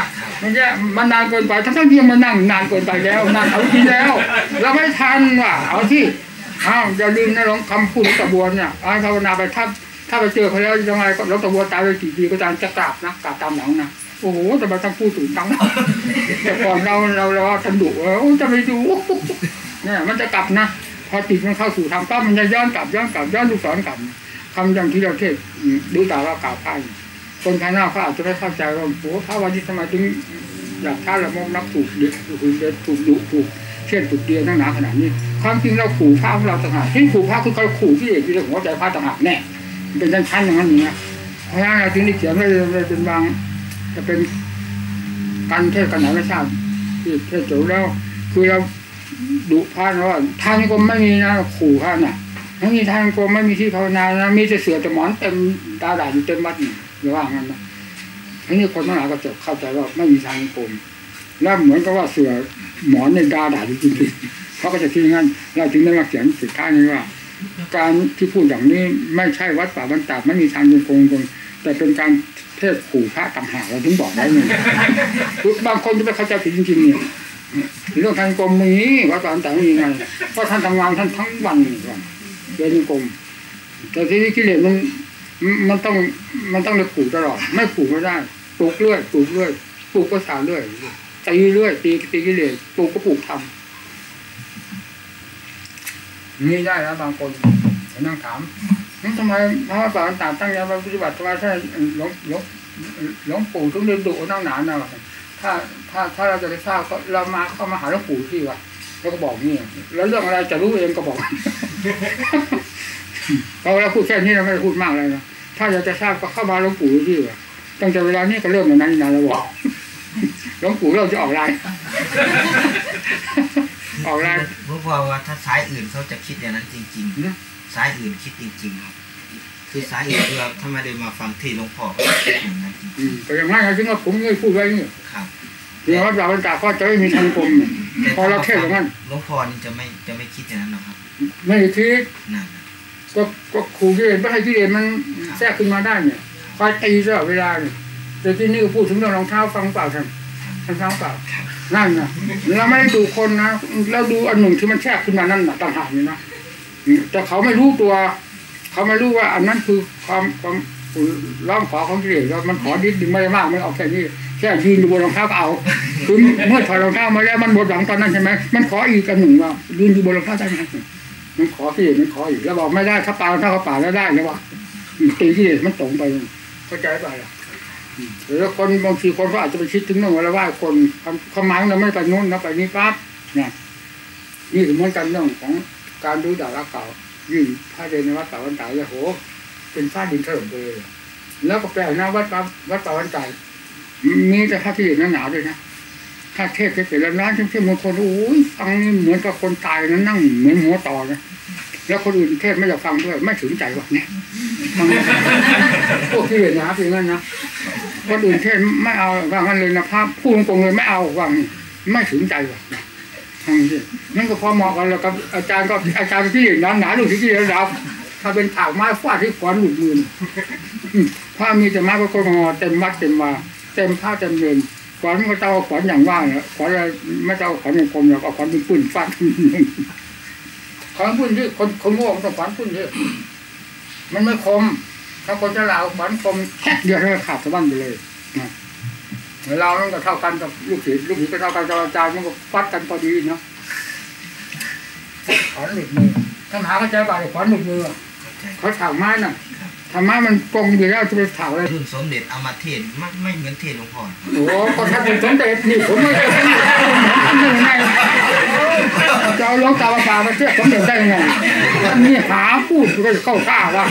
มันแย่มันนานเกินไปทั้งที่มันนั่งนานเกินไปแล้วนานเอาทีแล้วเราไม่ทันว่ะเอาที่อ้าวอย่าลืมนะหลวงคำพูดหลวงตาบัวเนี่ยอ้าวภาวนาไปถ้าถ้าไปเจอเขาแล้วยังไงก็หลวงตาบัวตายไปกี่ปีก็ตามจะกราบนะกราบตามหลังนะโอ้โหแต่มาทั้งพูดถึงตั้งแต่ก่อนเราเราเราทำดุเออจะไปดูเนี่ยมันจะกลับนะพอติดมันเข้าสู่ทางปั๊บมันจะย้อนกลับย้อนกลับย้อนลูกศรกลับคำอย่างที่เราเทศดูตาเรากล่าวไปคนภายนอกเขาอาจจะไม่เข้าใจว่าโอ้พระวันนี้ทำไมถึงอยากฆ่าละมกนักถูกดึกถูกเด็ดถูกดุถูกเช่นถูกเดียทั้งหนาขนาดนี้ความจริงเราขู่พระของเราต่างหากที่ขู่พระคือเขาขู่ที่เอกที่เราหัวใจพระต่างหากแน่เป็นชั้นๆอย่างนั้นนี่นะเพราะงั้นเราจึงได้เขียนไว้เลยเป็นบางจะเป็นการเทศกันไหนไม่ทราบที่เทศจบแล้วคือเราดุพระนะว่าทางก็ไม่มีนะขู่พระน่ะไม่มีทางก็ไม่มีที่ภาวนานะมีแต่เสือแต่หมอนเต็มตาด่าอยู่เต็มวัดนี่หรือว่างั้นนะทีนี้คนทั้งหลายก็จะเข้าใจว่าไม่มีทางกลมแล้วเหมือนกับว่าเสือหมอนในดาด่าอยู่จริงๆเขาก็จะคิดงั้นเราจึงได้มาเขียนสุดท้ายนี้ว่าการที่พูดอย่างนี้ไม่ใช่วัดป่าบรรดาไม่มีทางโกงโกงแต่เป็นการเทศขู่พระต่างหากเราถึงบอกได้เนี่ยบางคนจะไปเข้าใจผิดจริงๆเนี่ยเรื่องทางกรมนี้วัดป่าบรรดาไม่มีไงเพราะท่านทำงานท่านทั้งวันเดินกรมแต่ที่นี่กิเลสมันมันต้องมันต้องเลยขู่ตลอดไม่ขู่ไม่ได้ปลูกเรื่อยปลูกเรื่อยปลูกภาษาเรื่อยตีเรื่อยตีตีกิเลสปลูกก็ปลูกทำนี่ได้แล้วบางคนนั่งถามทำไมพระป่าต่างตั้งใจปฏิบัติทำไมถ้าหลวงหลวงหลวงปู่ต้องเดินดุนั่งหนานะถ้าถ้าถ้าเราจะได้ทราบก็เรามาเข้ามาหาหลวงปู่ที่วะแล้วก็บอกนี่แล้วเรื่องอะไรจะรู้เองก็บอกพอเราพูดแค่นี้เราไม่ได้พูดมากเลยนะถ้าอยากจะทราบก็เข้ามาหลวงปู่ที่วะตั้งแต่เวลานี้ก็เริ่มอย่างนั้นนะเราบอกหลวงปู่เราจะออกไลน์ออกไลน์เพราะว่าถ้าสายอื่นเขาจะคิดอย่างนั้นจริงๆสายอื่นคิดจริงๆครับคือสายอื่นเราถ้าไม่ได้มาฟังที่หลวงพ่อเขาคิดอย่างนั้นจริงๆแต่อย่างนั้นถึงว่าผมไม่พูดไว้นี่ครับเดี๋ยวเราจะจากก็จะไม่มีทางกลมพอเราเทศอย่างนั้นหลวงพ่อนี่จะไม่จะไม่คิดอย่างนั้นหรอกครับไม่คิดนั่นก็ก็ขู่กิเลสไม่ให้กิเลสมันแทรกขึ้นมาได้เนี่ยคอยตีตลอดเวลาเนี่ยแต่ที่นี่ก็พูดถึงเรื่องรองเท้าฟังเปล่าท่านท่านฟังเปล่านั่นนะเราไม่ได้ดูคนนะเราดูอันหนึ่งที่มันแทรกขึ้นมานั่นน่ะต่างหากนี่นะแต่เขาไม่รู้ตัวเขาไม่รู้ว่าอันนั้นคือความความร้องขอของกิเลสแล้วมันขอนิดนึงไม่ได้มากไม่เอาแค่นี้แค่ยืนอยู่บนรองเท้าก็เอาคือเมื่อถอดรองเท้ามาแล้วมันหมดหลังตอนนั้นใช่ไหมมันขออีกอันหนึ่งว่ายืนอยู่บนรองเท้าได้ไหมมันขอกิเลสมันขออีกแล้วบอกไม่ได้ถ้าป่าถ้าเขาป่าแล้วได้แล้วว่าตีกิเลสมันตรงไปเข้าใจป่ะล่ะแล้วคนบางทีคนก็อาจจะไปคิดถึงเรื่องว่าคนเขาหมายเราไม่ไปนู้นนะไปนี้ปั๊บเนี่ยนี่ถึงเหมือนกันเรื่องของการดูดาราเก่ายื่นผ้าเดนในวัดป่าวันตายโหเป็นผ้าดินถล่มไปเลยแล้วก็แปลนะวัดป่าวัดป่าวันตายมีแต่ผ้าที่หนาๆด้วยนะถ้าเทศเสร็จแล้วนะเช่นๆบางคนโอ้ยฟังนี่เหมือนกับคนตายนั้นนั่งเหมือนหัวต่อนะแล้วคนอื่นเทศไม่อยากฟังด้วยไม่ถึงใจว่ะเนี่ยพวกที่เหนาเป็นงั้นนะคนอื่นเทศไม่เอาว่างั้นเลยนะภาพพูดตรงๆเลยไม่เอาว่างี้ไม่ถึงใจว่ะทางนี้นั่นก็พอเหมาะกันแล้วกับอาจารย์ก็อาจารย์ที่หนาหนาดูที่ที่ระดับถ้าเป็นถากไม้ฟาดที่ขวานหลุดมือถ้ามีแต่ไม้ก็โกงอเต็มวัดเต็มมาเต็มผ้าเต็มเงินขวานก็เต้าขวานอย่างว่าเนี่ยขวานอะไรไม่เต้าขวานอย่างกลมหรอกเอาขวานเป็นปืนฟาดขวานปืนที่คนคนโง่ต้องขวานปืนเยอะมันไม่คมถ้าคนจะเหลาขวานคมแค่เดียวให้ขาดสะบั้นไปเลยนะเราต้องก็เท่ากันกับลูกศิษย์ลูกศิษย์ก็เท่ากันกับอาจารย์มันก็ฟัดกันพอดีเนาะขวานหลุดมือถ้าหาเข้าใจบ่ายขวานหลุดมือเขาถากไม้น่ะธรรมะมันกงอยู่แล้วจะไปถากอะไรรุ่นสมเด็จเอามาเทศไม่ไม่เหมือนเทศหลวงพ่อโอ้ก็ท่านเป็นสมเด็จนี่ผมไม่ได้ยังไงจะเอาหลวงตาปามาเทียบสมเด็จได้ยังไงอันนี้หาพูดก็จะเข้าท่าว่า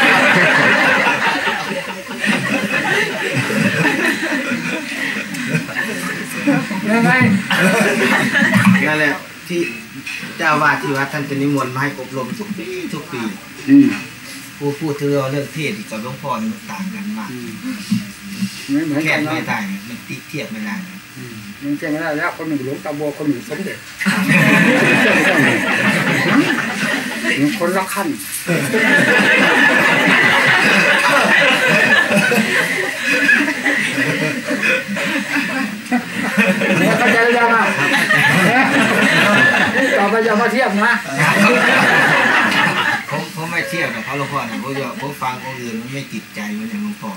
ยังไงนั่นแหละที่เจ้าวาดที่วัดท่านจะนิมนต์มาให้อบรมทุกปีทุกปีผู้พูดถึงเรื่องเทศกับหลวงพ่อมันต่างกันมากแค่ไม่ได้มันติเทียบไม่ได้มันเทียบไม่ได้แล้วคนหนึ่งหลวงตาบัวคนหนึ่งสมเด็จคนละขั้นบนะผมผมไม่เทียบกับพระหลวงพ่อนะผมจะผมฟังองค์อื่นมันไม่จิตใจมันอย่างหลวงพ่อ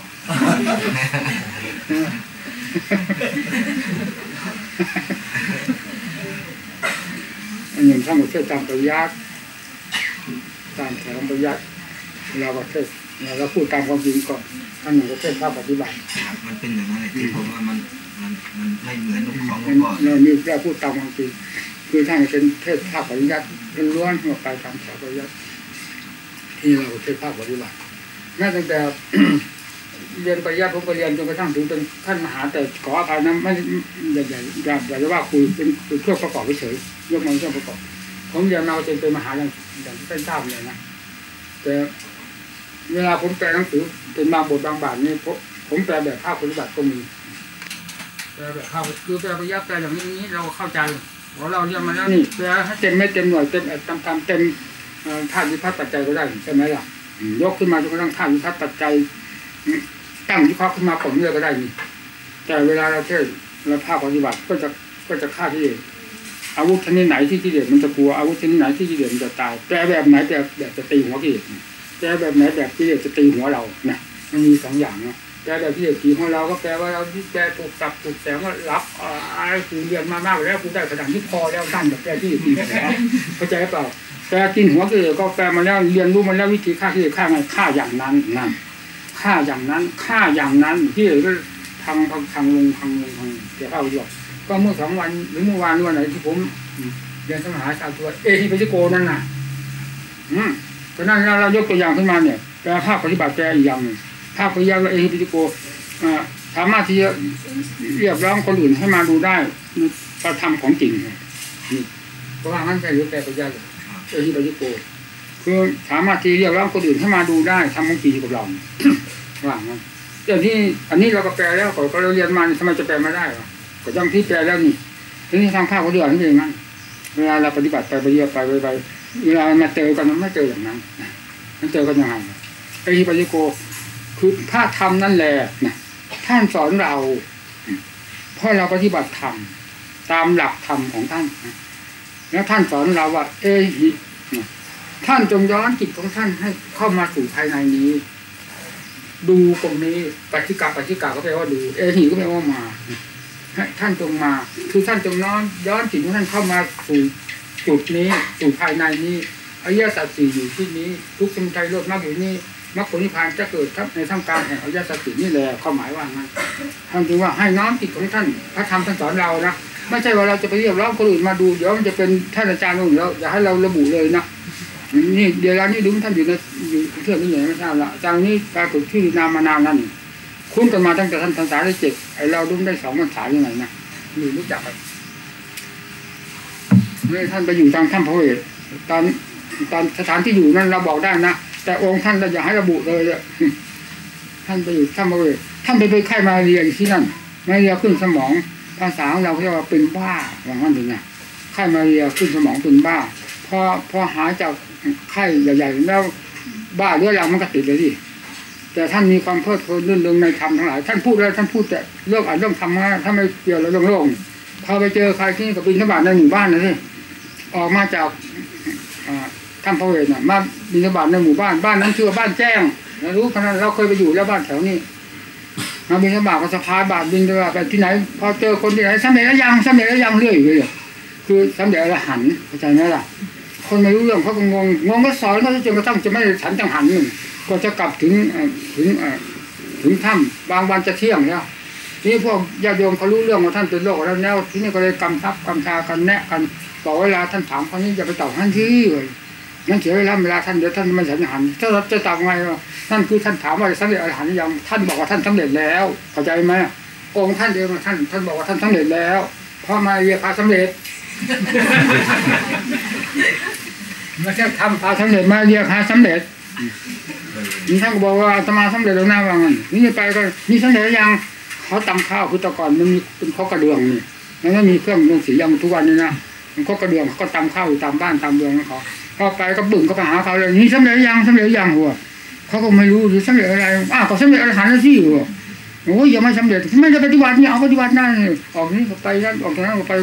อันหนึ่งท่านบอกเทศตามปริยัติตามแถวปริยัติเราก็เทศเราก็พูดตามความจริงก่อนท่านหนึ่งก็เทศภาพปฏิบัติมันเป็นอย่างนั้นเลยที่ผมว่ามันมันมันไม่เหมือนของหลวงพ่อเรานี่เราพูดตามความจริงคือท่านเป็นเทศภาพปริยัติล้วนๆหัวไปตามแถวปริยัติที่เราเทศภาพปฏิบัติน่าตั้งแต่เรียนปริยัติผมไปเรียนจนกระทั่งถึงเป็นขั้นมหาแต่ขออภัยนะไม่อย่าอย่าอย่าอย่าจะว่าคุยเป็นเป็นเครื่องประกอบเฉยยกมาเครื่องประกอบผมเรียนมาจนเป็นมหาอย่างอย่างที่ท่านทราบเลยนะแต่เวลาผมแปลหนังสือเป็นบางบทบางบาทนี่ผมแปลแบบภาพปฏิบัติก็มีแปลแบบภาพคือแปลปริยัติแปลอย่างนี้นี้เราเข้าใจพอเราเรียนมาแล้วนี่แปลให้เต็มไม่เต็มหน่วยเต็มตามตามเต็มธาตุวิพัฒน์ปัจจัยก็ได้ใช่ไหมล่ะยกขึ้นมาจนกระทั่งธาตุวิพัฒน์ปัจจัยตั้งวิเคราะห์ขึ้นมาผมเลือกก็ได้นี่แต่เวลาเราเทศเราภาคปฏิบัติก็จะก็จะฆ่าที่อาวุธชนิดไหนที่กิเลสมันจะกลัวอาวุธชนิดไหนที่กิเลสมันจะตายแต่แบบไหนแบบแบบจะตีหัวกิเลสแต่แบบไหนแบบกิเลสจะตีหัวเรานะมันมีสองอย่างนะแต่แบบกิเลสตีหัวเราก็แปลว่าเราที่แปลถูกจับถูกแสงว่ารับอะไรคือเรียนมามากแล้วกูได้ขนาดที่พอแล้วตั้งแบบแปลที่ตีหัวเข้าใจเปล่าแต่กินหัวกิเลสก็แปลมาแล้วเรียนรู้มาแล้ววิธีฆ่ากิเลสฆ่าไงฆ่าอย่างนั้นนั่นฆ่าอย่างนั้นฆ่าอย่างนั้นที่ก็ทางทางลงทางลงทางเกี่ยวกับอยู่ก็เมื่อสองวันหรือเมื่อวานวันไหนที่ผมเรียนสมหาชาวตัวเอฮิปัสสิโกนั่นน่ะอืมเพราะนั้นเราเรายกตัวอย่างขึ้นมาเนี่ยแปลภาคปฏิบัติแปลอีกอย่างหนึ่งภาคปฏิบัติเอฮิปัสสิโกสามารถที่จะเรียกร้องคนอื่นให้มาดูได้ประธรรมของจริงนี่เพราะว่างั้นใช่หรือแปลปฏิบัติเอฮิปัสสิโกคือสามารถที่เรียกร้องคนอื่นให้มาดูได้ทำของจริงกับเราว่างั้นแต่ที่อันนี้เราก็แปลแล้วก็เราเรียนมาทำไมจะแปลไม่ได้วะก็ยังที่แปลแล้วนี่ทีนี้ทางภาคปฏิบัตินี่เองนะเวลาเราปฏิบัติไปไปเยอะไปไปไปเวลามาเจอกันมันไม่เจออย่างนั้นมันเจอกันยังไงไอ้ที่ปฏิโกคือพระธรรมนั่นแหละนะท่านสอนเราเพราะเราปฏิบัติธรรมตามหลักธรรมของท่านแล้วท่านสอนเราว่าเอหิท่านจงย้อนจิตของท่านให้เข้ามาสู่ภายในนี้ดูตรงนี้ปัจจิกาปัจจิกาก็แปลว่าดูเอหิก็แปลว่ามาท่านจงมาคือท่านจงน้อมย้อนจิตของท่านเข้ามาสู่จุดนี้สู่ภายในนี้อริยสัจสี่อยู่ที่นี้ทุกสมุทัยโลดมรรคอยู่นี่มรรคผลนิพพานจะเกิดในท่ามกลางแห่งอริยสัจสี่นี่แหละความหมายว่างั้นท่านจึงว่าให้น้อมจิตของท่านพระธรรมท่านสอนเรานะไม่ใช่ว่าเราจะไปเรียกร้องคนอื่นมาดูเดี๋ยวมันจะเป็นท่านอาจารย์องค์แล้วอย่าให้เราระบุเลยนะนี่เดี๋ยวนี้ดูท่านอยู่ในอยู่เชื่อนี่อย่างไม่ทราบละอาจารย์นี้ปรากฏชื่อนามมานานนั่นคุ้นกันมาตั้งแต่ท่านพรรษาได้เจ็ดไอเราดุ้งได้สองพรรษายังไงนะนี่รู้จักกันนี่ท่านไปอยู่ทางถ้ำพระเวทตอนตอนสถานที่อยู่นั้นเราบอกได้นะแต่องค์ท่านเราอย่าให้ระบุเลยเลยท่านไปอยู่ถ้ำพระเวทท่านไปไปไข้มาเรียอยู่ที่นั่นมาเรียขึ้นสมองภาษาของเราเรียกว่าเป็นบ้าอย่างนั้นเองนะไข้มาเรียขึ้นสมองเป็นบ้าพอพอหายจากไข้ใหญ่ๆแล้วบ้าเรื่องราวมันก็ติดเลยดิแต่ท่านมีความเพลิดเพลินลื่นเริงในธรรมทั้งหลายท่านพูดแล้วท่านพูดแต่เรื่องอ่านเรื่องธรรมะถ้าไม่เกี่ยวกับเรื่องโลกพอไปเจอใครที่กับบิณฑบาตในหมู่บ้านนะที่ออกมาจากถ้ำพระเวทน่ะมาบิณฑบาตในหมู่บ้านบ้านนั้นชื่อบ้านแจ้งเรารู้ขนาดเราเคยไปอยู่แล้วบ้านแถวนี้มาบิณฑบาตก็สะพายบาตรบิณฑบาตไปที่ไหนพอเจอคนที่ไหนสำเร็จแล้วยังสำเร็จแล้วยังเรื่อยเลยคือสำเร็จอรหันต์เข้าใจไหมล่ะคนไม่รู้เรื่องเขาก็งงงงก็สอนเขาจนกระทั่งจะไม่ฉันจังหันหนึ่งก็จะกลับถึงถึงถึงถ้ำบางวันจะเที่ยงแล้วนี่พวกญาติโยมเขารู้เรื่องว่าท่านเป็นโรคแล้วแล้วที่นี่ก็เลยกำทับกำชากันแนะกันบอกเวลาท่านถามคนนี้จะไปตอบท่านที่เลยงั้นเสียเวลาเวลาท่านเดี๋ยวท่านไม่ฉันหันถ้าเราจะตอบไงว่านั่นคือท่านถามว่าสำเร็จอรหันต์ยังท่านบอกว่าท่านสำเร็จแล้วเข้าใจไหมองค์ท่านเองท่านท่านบอกว่าท่านสำเร็จแล้วเพราะมาเรียกพาสำเร็จไม่ใช่ทำพาสำเร็จมาเรียกพาสำเร็จนี่ท่านก็บอกว่าอาตมาสำเร็จแล้วหน้าว่างั้นนี่ไปก็นี่สำเร็จยังเขาตำข้าวคือตะก่อนมันมีเป็นข้อกระเดื่องนี่แล้วก็มีเครื่องดนตรีอย่างทุกวันนี้นะมันข้อกระเดื่องเขาก็ตำข้าวอยู่ตามบ้านตามเมืองเขาพอไปก็บึ่งก็ไปหาเขาเลยนี่สำเร็จยังสำเร็จยังหัวเขาก็ไม่รู้หรือสำเร็จอะไรอ้าวก็สำเร็จอรหันต์แล้วสิหัวโอ้ยยังไม่สำเร็จไม่ได้ปฏิบัตินี่เอาปฏิบัตินั่นออกนี้ก็ไปนั่นออกจากนั้นก็ไป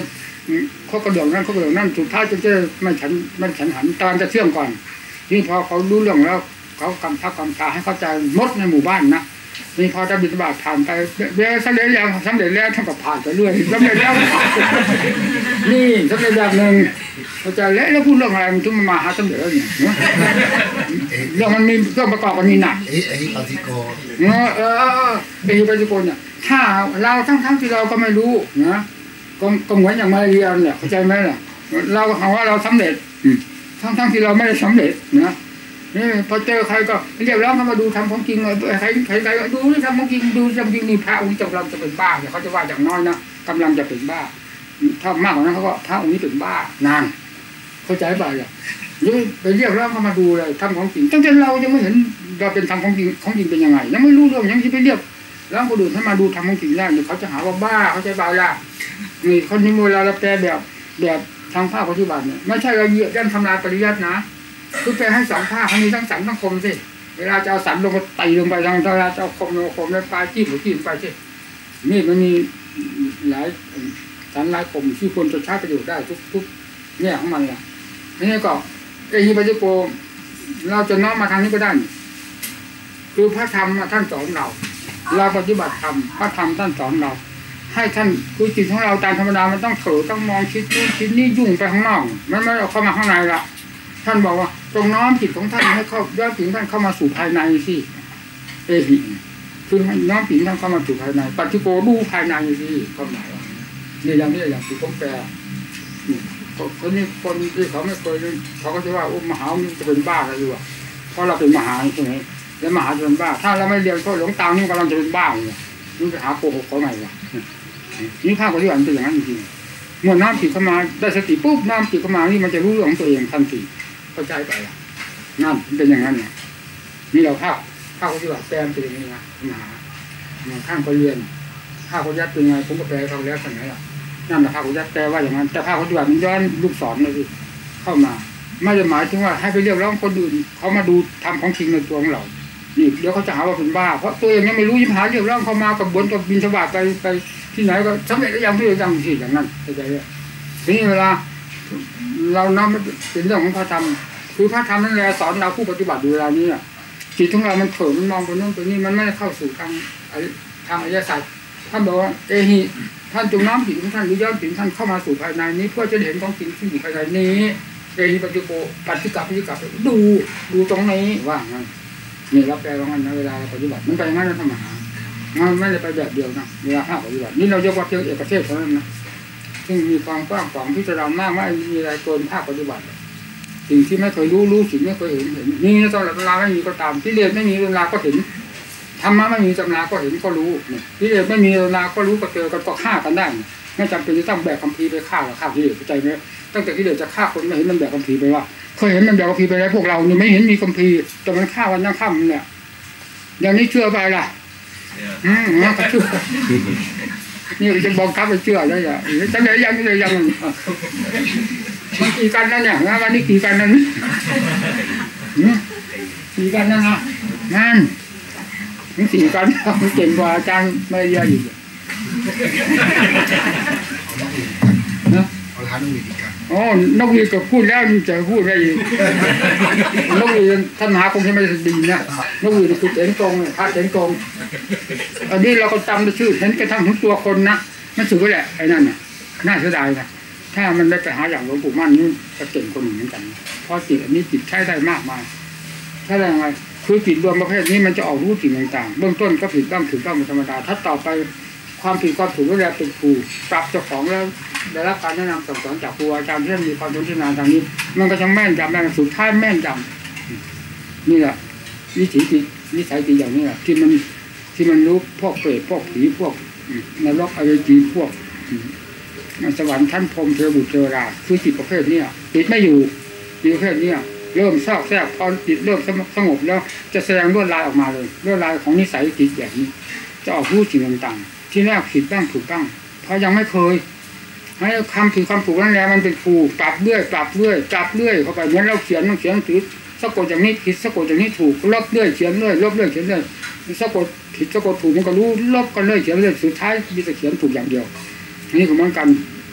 เขากระเดื่องนั่นเขากระเดื่องนั่นสุดท้ายจะจะไม่ฉันไม่ฉันหันตอนจะเชื่อมก่อนนี่พอเขารู้เรื่องแล้วเขากำชับกำชาให้เข้าใจมดในหมู่บ้านนะนี่พอจะบิณฑบาตผ่านไปเวลาสำเร็จแล้วสำเร็จแล้วท่านก็ผ่านไปเรื่อยสำเร็จแล้วนี่สำเร็จแบบหนึ่งเข้าใจแล้วแล้วพูดเรื่องอะไรมันถึงมาหาสำเร็จแล้วเนี่ยเรื่องมันมีเครื่องประกอบมันมีหนักเอ้ยปฏิโกเออเออเอฮิปฏิโกเนี่ยถ้าเราทั้งทั้งที่เราก็ไม่รู้นะก็ก็เหมือนอย่างมาเรียนเนี่ยเข้าใจไหมล่ะเราหาว่าเราสำเร็จทั้งทั้งที่เราไม่ได้สำเร็จนะนี่พอเจอใครก็เรียกร้องเขามาดูทำของจริงเลยใครใครใครดูที่ทำของจริงดูทำจริงนี่พระองค์กำลังจะเป็นบ้าเนี่ยเขาจะว่าอย่างน้อยนะกำลังจะเป็นบ้าถ้ามากกว่านั้นเขาก็พระองค์นี้เป็นบ้านานเข้าใจป่ะเนี่ยยังไปเรียกร้องเขามาดูเลยทำของจริงตั้งแต่เรายังไม่เห็นเราเป็นทำของจริงของจริงเป็นยังไงยังไม่รู้เรื่องยังที่ไปเรียกแล้วคนอื่นให้มาดูทำของจริงได้เนี่ยเขาจะหาว่าบ้าเขาใจบ้าละนี่คนนี้เวลาเราแปลแบบแบบทางภาคปฏิบัติเนี่ยไม่ใช่เราเหยียดยันทำลายปริยัตินะคือแปลให้สองภาคมีทั้งสันทั้งคมสิเวลาจะเอาสันลงมาตีลงไปทางเวลาจะเอาคมลงคมแล้วปลายจิ้มหรือจิ้มไปสินี่มันมีหลายสันหลายคมที่คนจะใช้ประโยชน์ได้ทุกทุกแง่ของมันแหละนี่ก็เอฮิปัสสิโกเราจะน้อมมาทางนี้ก็ได้คือพระธรรมท่านสอนเราเราปฏิบัติธรรมพระธรรมท่านสอนเราให้ท่านคือจิตของเราตามธรรมดามันต้องเผลอต้องมองคิดนู่นคิดนี่ยุ่งไปข้างนอกมันไม่เอาเข้ามาข้างในละท่านบอกว่าตรงน้อมจิตของท่านให้เข้าย้อนจิตท่านเข้ามาสู่ภายในสิเอหิคือให้น้อมจิตท่านเข้ามาสู่ภายในปัจจุโกดูภายในสิก็หมายว่านี่อย่างนี้อย่างที่ผมแปลคนนี้คนที่เขาไม่เคยเขาก็จะว่าอุ้มมหามันจะเป็นบ้าอะไรอยู่อ่ะเพราะเราเป็นมหาใช่ไหมแล้วมหาจะเป็นบ้าถ้าเราไม่เรียนก็หลงตามนี่กำลังจะเป็นบ้าเลยนี่จะหาโกหกเขาไงวะนี่ภาคปฏิบัติเป็นอย่างนั้นจริงๆเมื่อน้ำจิตเข้ามาได้สติปุ๊บน้ำจิตเข้ามานี่มันจะรู้เรื่องของตัวเองทันทีเข้าใจไปละนั่นเป็นอย่างนั้นเนี่ยนี่เราภาคภาคปฏิบัติแปลเป็นอย่างนี้นะมหาข้างก็เรียนภาคปฏิบัติเป็นไงผมก็แปลเขาแล้วสักไหนล่ะนั่นแหละภาคปฏิบัติแปลว่าอย่างนั้นแต่ภาคปฏิบัติมันย้อนลูกศรเลยสิเข้ามาไม่ได้หมายถึงว่าให้ไปเรียกร้องคนอื่นเขามาดูทำของจริงในตัวของเรานี่เดี๋ยวเขาจะหาว่าเป็นบ้าเพราะตัวเองยังไม่รู้ยิ่งหาเรียกร้องเขามากับบนกับบินสบายไปไปที่ไหนก็สำเร็จแล้วยังไม่ได้ยังสิอย่างนั้นเข้าใจไหมทีนี้เวลาเรานำเป็นเรื่องของพระธรรมคือพระธรรมนั่นแหละสอนเราผู้ปฏิบัติเวลานี้อ่ะจิตของเรามันเผลอมันมองไปโน่นไปนี่มันไม่เข้าสู่ทางทางอริยสัจท่านบอกว่าเอหิท่านจงน้อมจิตของท่านหรือย้อนจิตท่านเข้ามาสู่ภายในนี้เพื่อจะเห็นของจริงที่อยู่ภายในนี้เอหิปัจจุโกปัจจุกับปัจจุกับดูดูตรงนี้ว่างั้นนี่เราแปลว่างั้นนะเวลาเราปฏิบัติมันไปงั้นนะธรรมะมันไม่ได้ไปแบบเดียวนะเวลาข้าปฏิบัตินี่เรายกว่าเพียงเอกเทศเท่านั้นนะซึ่งมีความกว้างขวางพิจารณามากไม่มีอะไรเกินภาคปฏิบัติสิ่งที่ไม่เคยรู้รู้สิ่งไม่เคยเห็นเห็นนี่ตอนหลังเวลาไม่มีก็ตามที่เรียนไม่มีเวลาก็เห็นธรรมะไม่มีตำราก็เห็นก็รู้ที่เรียนไม่มีเวลาก็รู้ก็เจอกันก็ฆ่ากันได้ไม่จำเป็นจะต้องแบกคัมภีร์ไปฆ่าหรอกฆ่าที่เรียนเข้าใจไหมตั้งแต่ที่เรียนจะฆ่าคนไม่เห็นมันแบกคัมภีร์ไปว่าเคยเห็นมันแบกคัมภีร์ไปแล้วพวกเราเนี่ยไม่เห็นมีคัมภีร์แต่มันฆ่าวันยังค่ำเนี่ยอย่างนี้เชื่อไปล่ะอืมน่าเชื่อนี่จะบังคับไปเชื่อได้ยังจะได้ยังจะยังมันกี่กันนั่นเนี่ยนะวันนี้กี่กันนั่นกี่กันนั่นนะนั่นมันสี่กันมันเก่งกว่าอาจารย์ไม่เยอะอยู่นะเอาท้านกหวีดอีกกันอ๋อนกหวีดก็พูดแล้วจะพูดอะไรอีกนกหวีดท่านมหาคงจะไม่ดีนะนกหวีดคือเห็นกงพระเห็นกงอันนี้เราก็จำได้ชื่อเห็นกระทั่งถึงตัวคนนะมันถือว่าแหละไอ้นั่นน่ะน่าเสียดายนะถ้ามันได้ไปหาอย่างหลวงปู่มั่นนี่จะเก่งคนหนึ่งเหมือนกันเพราะจิตอันนี้จิตใช้ได้มากมายใช้ได้ยังไงคือจิตรวมประเภทนี้มันจะออกรู้สิ่งต่างๆเบื้องต้นก็ผิดบ้างถูกบ้างเป็นธรรมดาถ้าต่อไปความผิดความถูกก็แล้วเป็นครูปรับเจ้าของแล้วได้รับการแนะนำสั่งสอนจากครูอาจารย์ที่มีความรู้ที่นานทางนี้มันก็จะแม่นยำได้สุดท้ายแม่นยำนี่แหละวิถีจิตวิสัยจิตอย่างนี้แหละที่มันที่มันรู้พวกเปรตพวกผีพวกนรกอเวจีพวกสวรรค์ชั้นพรหมเทวบุตรเทวดาคือจิตประเภทนี้จิตไม่อยู่จิตประเภทนี้เริ่มซอกแทรกพอจิตเริ่มสงบแล้วจะแสดงลวดลายออกมาเลยลวดลายของนิสัยจิตแบบนี้จะออกรู้สิ่งต่างๆที่แรกผิดบ้างถูกบ้างเพราะยังไม่เคยให้คำถือคำถูกนั่นแหละมันเป็นครูปรับเรื่อยปรับเรื่อยปรับเรื่อยเข้าไปเหมือนเราเขียนต้องเขียนถือสะกดอย่างนี้ผิดสะกดอย่างนี้ถูกลบเรื่อยเขียนเรื่อยลบเรื่อยเขียนเรื่อยสะกดผิดสะกดถูกมันก็รู้ลบกันเรื่อยเขียนเรื่อยสุดท้ายมีแต่เขียนถูกอย่างเดียวนี่ก็เหมือนกันค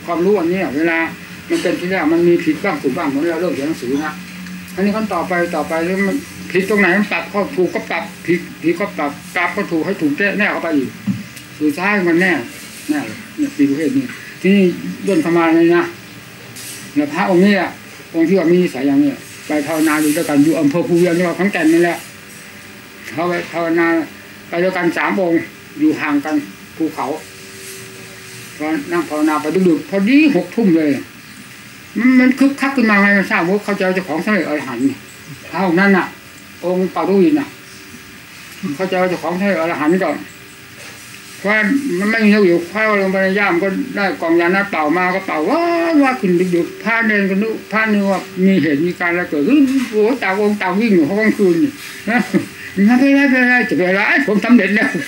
ความรู้อันนี้เวลามันเป็นที่แรกมันมีผิดบ้างถูกบ้างเหมือนเราเลิกเรียนหนังสือนะอันนี้ขั้นต่อไปต่อไปแล้วมันผิดตรงไหนมันปรับก็ถูกก็ปรับผิดผิดก็ปรับปรับก็ถูกให้ถูกแน่แน่เข้าไปอีกสุดท้ายมันแน่แน่เลยเนี่ยปีประเภทนี้ที่นี่ย่นธรรมะเลยนะแล้วพระองค์นี้อ่ะองค์ที่ว่ามีนิสัยอย่างนี้ไปภาวนาอยู่ด้วยกันอยู่อำเภอภูเวียงนี่ว่าขอนแก่นนี่แหละเขาไปภาวนาไปด้วยกันสามองค์อยู่ห่างกันภูเขาตอนนั่งภาวนาไปดึกๆพอดีหกทุ่มเลยมันมันคึกคักขึ้นมาไงไม่ทราบว่าเขาเจอเจ้าของสำเร็จอรหันต์พระองค์นั้นน่ะองค์ปารุวินน่ะเขาเจอเจ้าของสำเร็จอรหันต์ก่อนเพราะมันไม่มีนักอยู่เข้าลงไปในย่ามก็ได้กองยานัดเป่ามาก็เป่าว่าว่าขึ้นดึกๆพระเดินกันนุพระนึกว่ามีเหตุมีการอะไรเกิดขึ้นโอ้ตาองค์ตาวิ่งอยู่เขากลางคืนนี่นะไม่ได้ไม่ได้จะไปอะไรผมสำเร็จแล้ว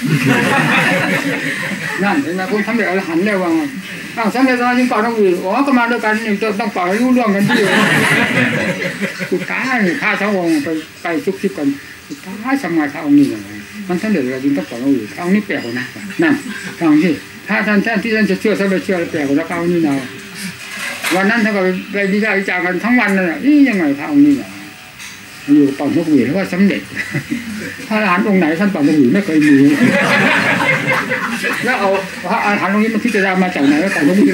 นั่นเห็นไหมผมสำเร็จอรหันต์แล้วว่าอ้าวสำเร็จแล้วจึงเป่าต้องอื่นอ๋อก็มาด้วยกันนี่ต้องเป่าให้รู้เรื่องกันที่สุดท้ายพระทั้งองค์ไปไปซุกซิบกันสุดท้ายสมัยพระองค์นี่อะไรมันสำเร็จแล้วจึงต้องเป่าต้องอื่นพระองค์นี่แปลกกว่านะนั่นฟังที่ถ้าท่านท่านที่ท่านจะเชื่อท่านไปเชื่อแปลกกว่าพระองค์นี่นะวันนั้นท่านก็ไปวิจารณ์วิจารณ์กันทั้งวันนั่นแหละนี่ยังไงพระองค์นี่นะอยู่เป่านกหวีดแล้วว่าสำเร็จพระอรหันต์องค์ไหนท่านเป่านกหวีดไม่เคยมีแล้วเอาพระอรหันต์องค์นี้มันพิจารณามาจากไหนแล้วเป่านกหวีด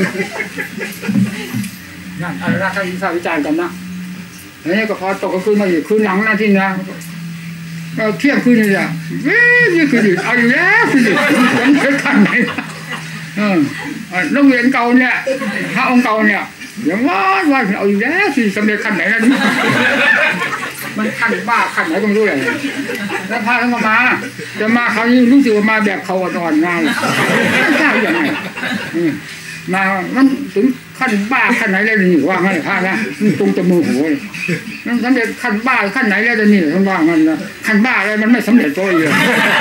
นั่นอะไรนะท่านวิจารณ์วิจารณ์กันนะแล้วนี่ก็พอตกกลางคืนมาอีกคืนหลังนั่นที่นะเราเที่ยงคืนนี่แหละเว้ยนี่คือดิเอาอยู่แล้วคือดิยังเกิดขั้นไหนเออโรงเรียนเก่าเนี่ยพระองค์เก่าเนี่ยอย่างว่าว่าเอาอยู่แล้วสิสำเร็จขั้นไหนแล้วมันขั้นบ้าขั้นไหนก็ไม่รู้เลยแล้วพาท่านก็มาจะมาเขานี่รู้สึกว่ามาแบบเขาอ่อนง่ายไม่ทราบยังไงมามันถึงขั้นบ้าขั้นไหนแล้วนี่ว่างั้นพานะตรงจมูกหัวนั่นสำเร็จขั้นบ้าขั้นไหนแล้วนี่ท่านว่างั้นนะขั้นบ้าอะไรมันไม่สำเร็จตัวเอง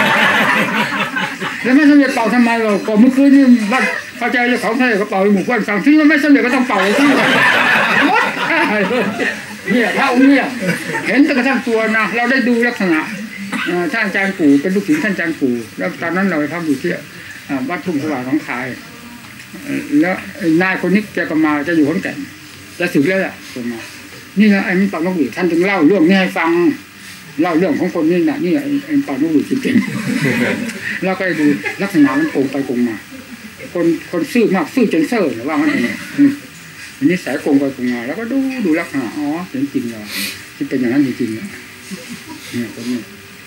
แล้วไม่สำเร็จเป่าทำไมเราก็เมื่อคืนนี่บ้านเข้าใจเจ้าของใช่กระเป๋าหมู่บ้านสั่งที่มันไม่สำเร็จก็ต้องเป่าที่หมดเนี่ยพระองค์เนี่ยเห็นกระทั่งตัวนะเราได้ดูลักษณะท่านอาจารย์ปู่เป็นลูกศิษย์ท่านอาจารย์ปู่แล้วตอนนั้นเราไปทำอยู่ที่วัดทุ่งสว่างของคายแล้วนายคนนี้แกก็มาจะอยู่ขอนแก่นจะถึงแล้วแหละตัวมานี่นะไอ้มันเป่านกหวีดท่านจึงเล่าเรื่องนี้ให้ฟังเล่าเรื่องของคนนี้น่ะนี่ไอ้เป่านกหวีดจริงๆแล้วก็ดูลักษณะมันโกงไปโกงมาคนคนซื่อมากซื่อจนเซ่อหรือว่ามันเองอันนี้สายโกงไปโกงมาแล้วก็ดูดูลักษณะอ๋อเห็นจริงเลยที่เป็นอย่างนั้นจริงๆเนี่ยคนนี้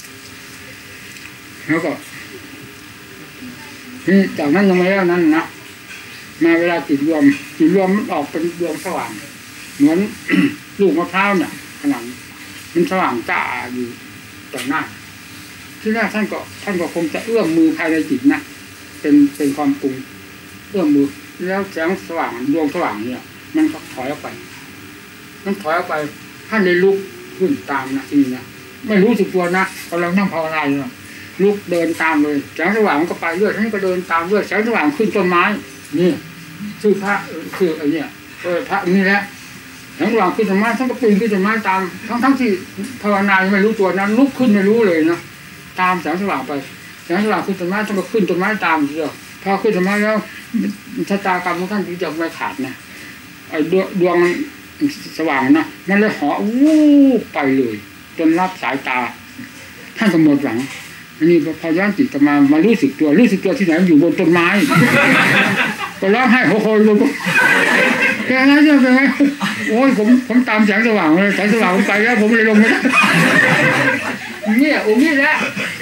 แล้วก็นี่จากนั้นยังไม่แล้วนั้นนะมาเวลาจิตรวมจิตรวมมันออกเป็นดวงสว่างเหมือน ลูกมะพร้าวเนี่ยขนาดมันสว่างจ้าอยู่ต่อหน้าที่แรกท่านก็ท่านก็คงจะเอื้อมมือภายในจิตนะเป็นเป็นความปรุงเอื้อมมือแล้วแสงสว่างดวงสว่างเนี่ยมันก็ถอยออกไปมันถอยออกไปท่านเลยลุกขึ้นตามนะทีนี้นะไม่รู้สึกตัวนะกำลังนั่งภาวนาอยู่ลุกเดินตามเลยแสงสว่างมันก็ไปเรื่อยท่านก็เดินตามเรื่อยแสงสว่างขึ้นต้นไม้นี่ชื่อพระคือไอ้เนี่ยเออพระนี่แหละแสงสว่างขึ้นต้นไม้ท่านก็ปีนขึ้นต้นไม้ตามทั้งทั้งที่ภาวนาไม่รู้ตัวนะลุกขึ้นไม่รู้เลยนะตามแสงสว่างไปแสงสว่างขึ้นต้นไม้ท่านก็ขึ้นต้นไม้ตามเรื่อยพอขึ้นต้นไม้แล้วชะตากรรมของท่านที่จะไม่ขาดนะไอ้ดวงดวงสว่างนะมันเลยเหาะวูบไปเลยจนรับสายตาท่านก็หมดหวังอันนี้พอย้อนจิตกลับมามารู้สึกตัวรู้สึกตัวที่ไหนอยู่บนต้นไม้ก็ร้องไห้โหยลงแกนะใช่ไหมโอ้ยผมผมตามแสงสว่างเลยแสงสว่างไปแล้วผมเลยลงไม่ได้เนี่ยโอ้นี่แหละ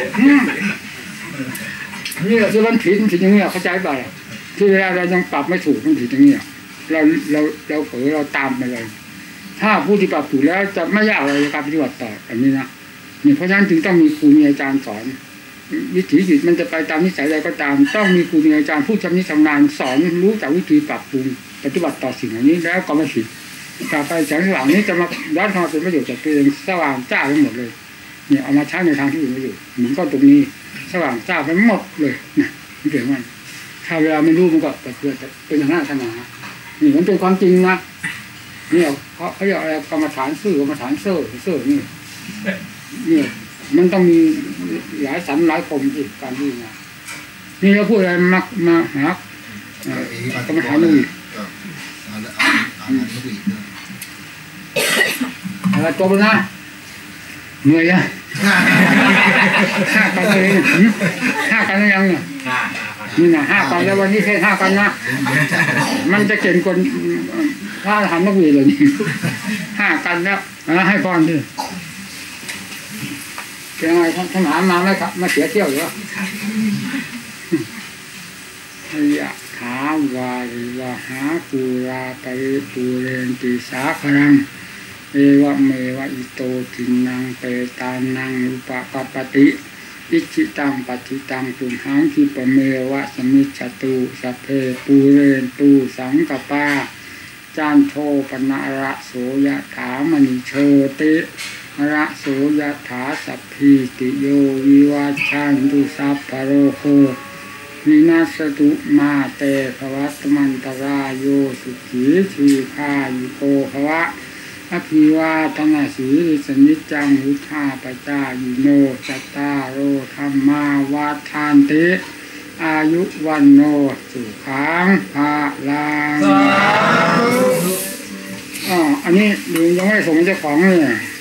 นี่แหละที่มันผิดมันผิดอย่างนี้เข้าใจป่ะที่เวลาเรายังปรับไม่ถูกมันผิดอย่างนี้เราเราเราเผลอเราตามไปเลยถ้าผู้ที่ปรับถูกแล้วจะไม่ยากเลยการปฏิบัติต่ออันนี้นะนี่เพราะฉะนั้นจึงต้องมีครูมีอาจารย์สอนวิถีจิตมันจะไปตามนิสัยใดก็ตามต้องมีครูมีอาจารย์ผู้ชำนิชำนาญสอนรู้จากวิธีปรับปรุงปฏิบัติต่อสิ่งเหล่านี้แล้วก็ไม่ผิดต่อไปแสงสว่างนี้จะมาย้อนมาเป็นประโยชน์จากตัวเองสว่างจ้าไปหมดเลยเนี่ยเอามาใช้ในทางที่อื่นไม่อยู่เหมือนก็ตรงนี้สว่างจ้าไปหมดเลยนะนี่เกิดมันถ้าเวลาไม่รู้มันก็เกิดเป็นอย่างนั้นขนาดนี่มันเป็นความจริงนะเนี่ยเขาเขาเรียกอะไรกรรมฐานซื่อกรรมฐานเซ่อเซ่อนี่เนี่ยมันต้องมีหลายสันหลายคมที่การที่นะนี่เราพูดอะไรมามาหากรรมฐานนี่ผ่านอนุวีด้วยอะไรจบแล้วนะเหนื่อยอะห้ากันเองห้ากันยังเนี่ยนี่นะห้ากันแล้ววันนี้แค่ห้ากันนะมันจะเก่งกว่าถ้าทำนักวีเลยนี่ห้ากันแล้วนะให้พรดิเป็นไงท่านท่านหามาไหมครับมาเสียเที่ยวหรืออยะถาวาริวหาปูราปริปูเรนติสาครังเอวะเมวะอิโตทินังเปตานังอุปปปติอิจิตังปฏิตังตุมหังคิปเมวะสมิจฉตุสัพเพปูเรนตุสังกปาจานโทปนะระโสยะถามณิโชติระโสยะถาสัพพิติโยวิวัชชันตุสัพพะโรโควินาศตุมาเตภวัตมันตรายโยสุขีชีพายุโกภวะอภิวาทนาสีริสนิจังวุธาปจายิโนจัตตาโรธรรมาวาทานติอายุวันโนสุขังภาลังอ๋ออันนี้ดูยังไม่ส่งเจ้าของเลย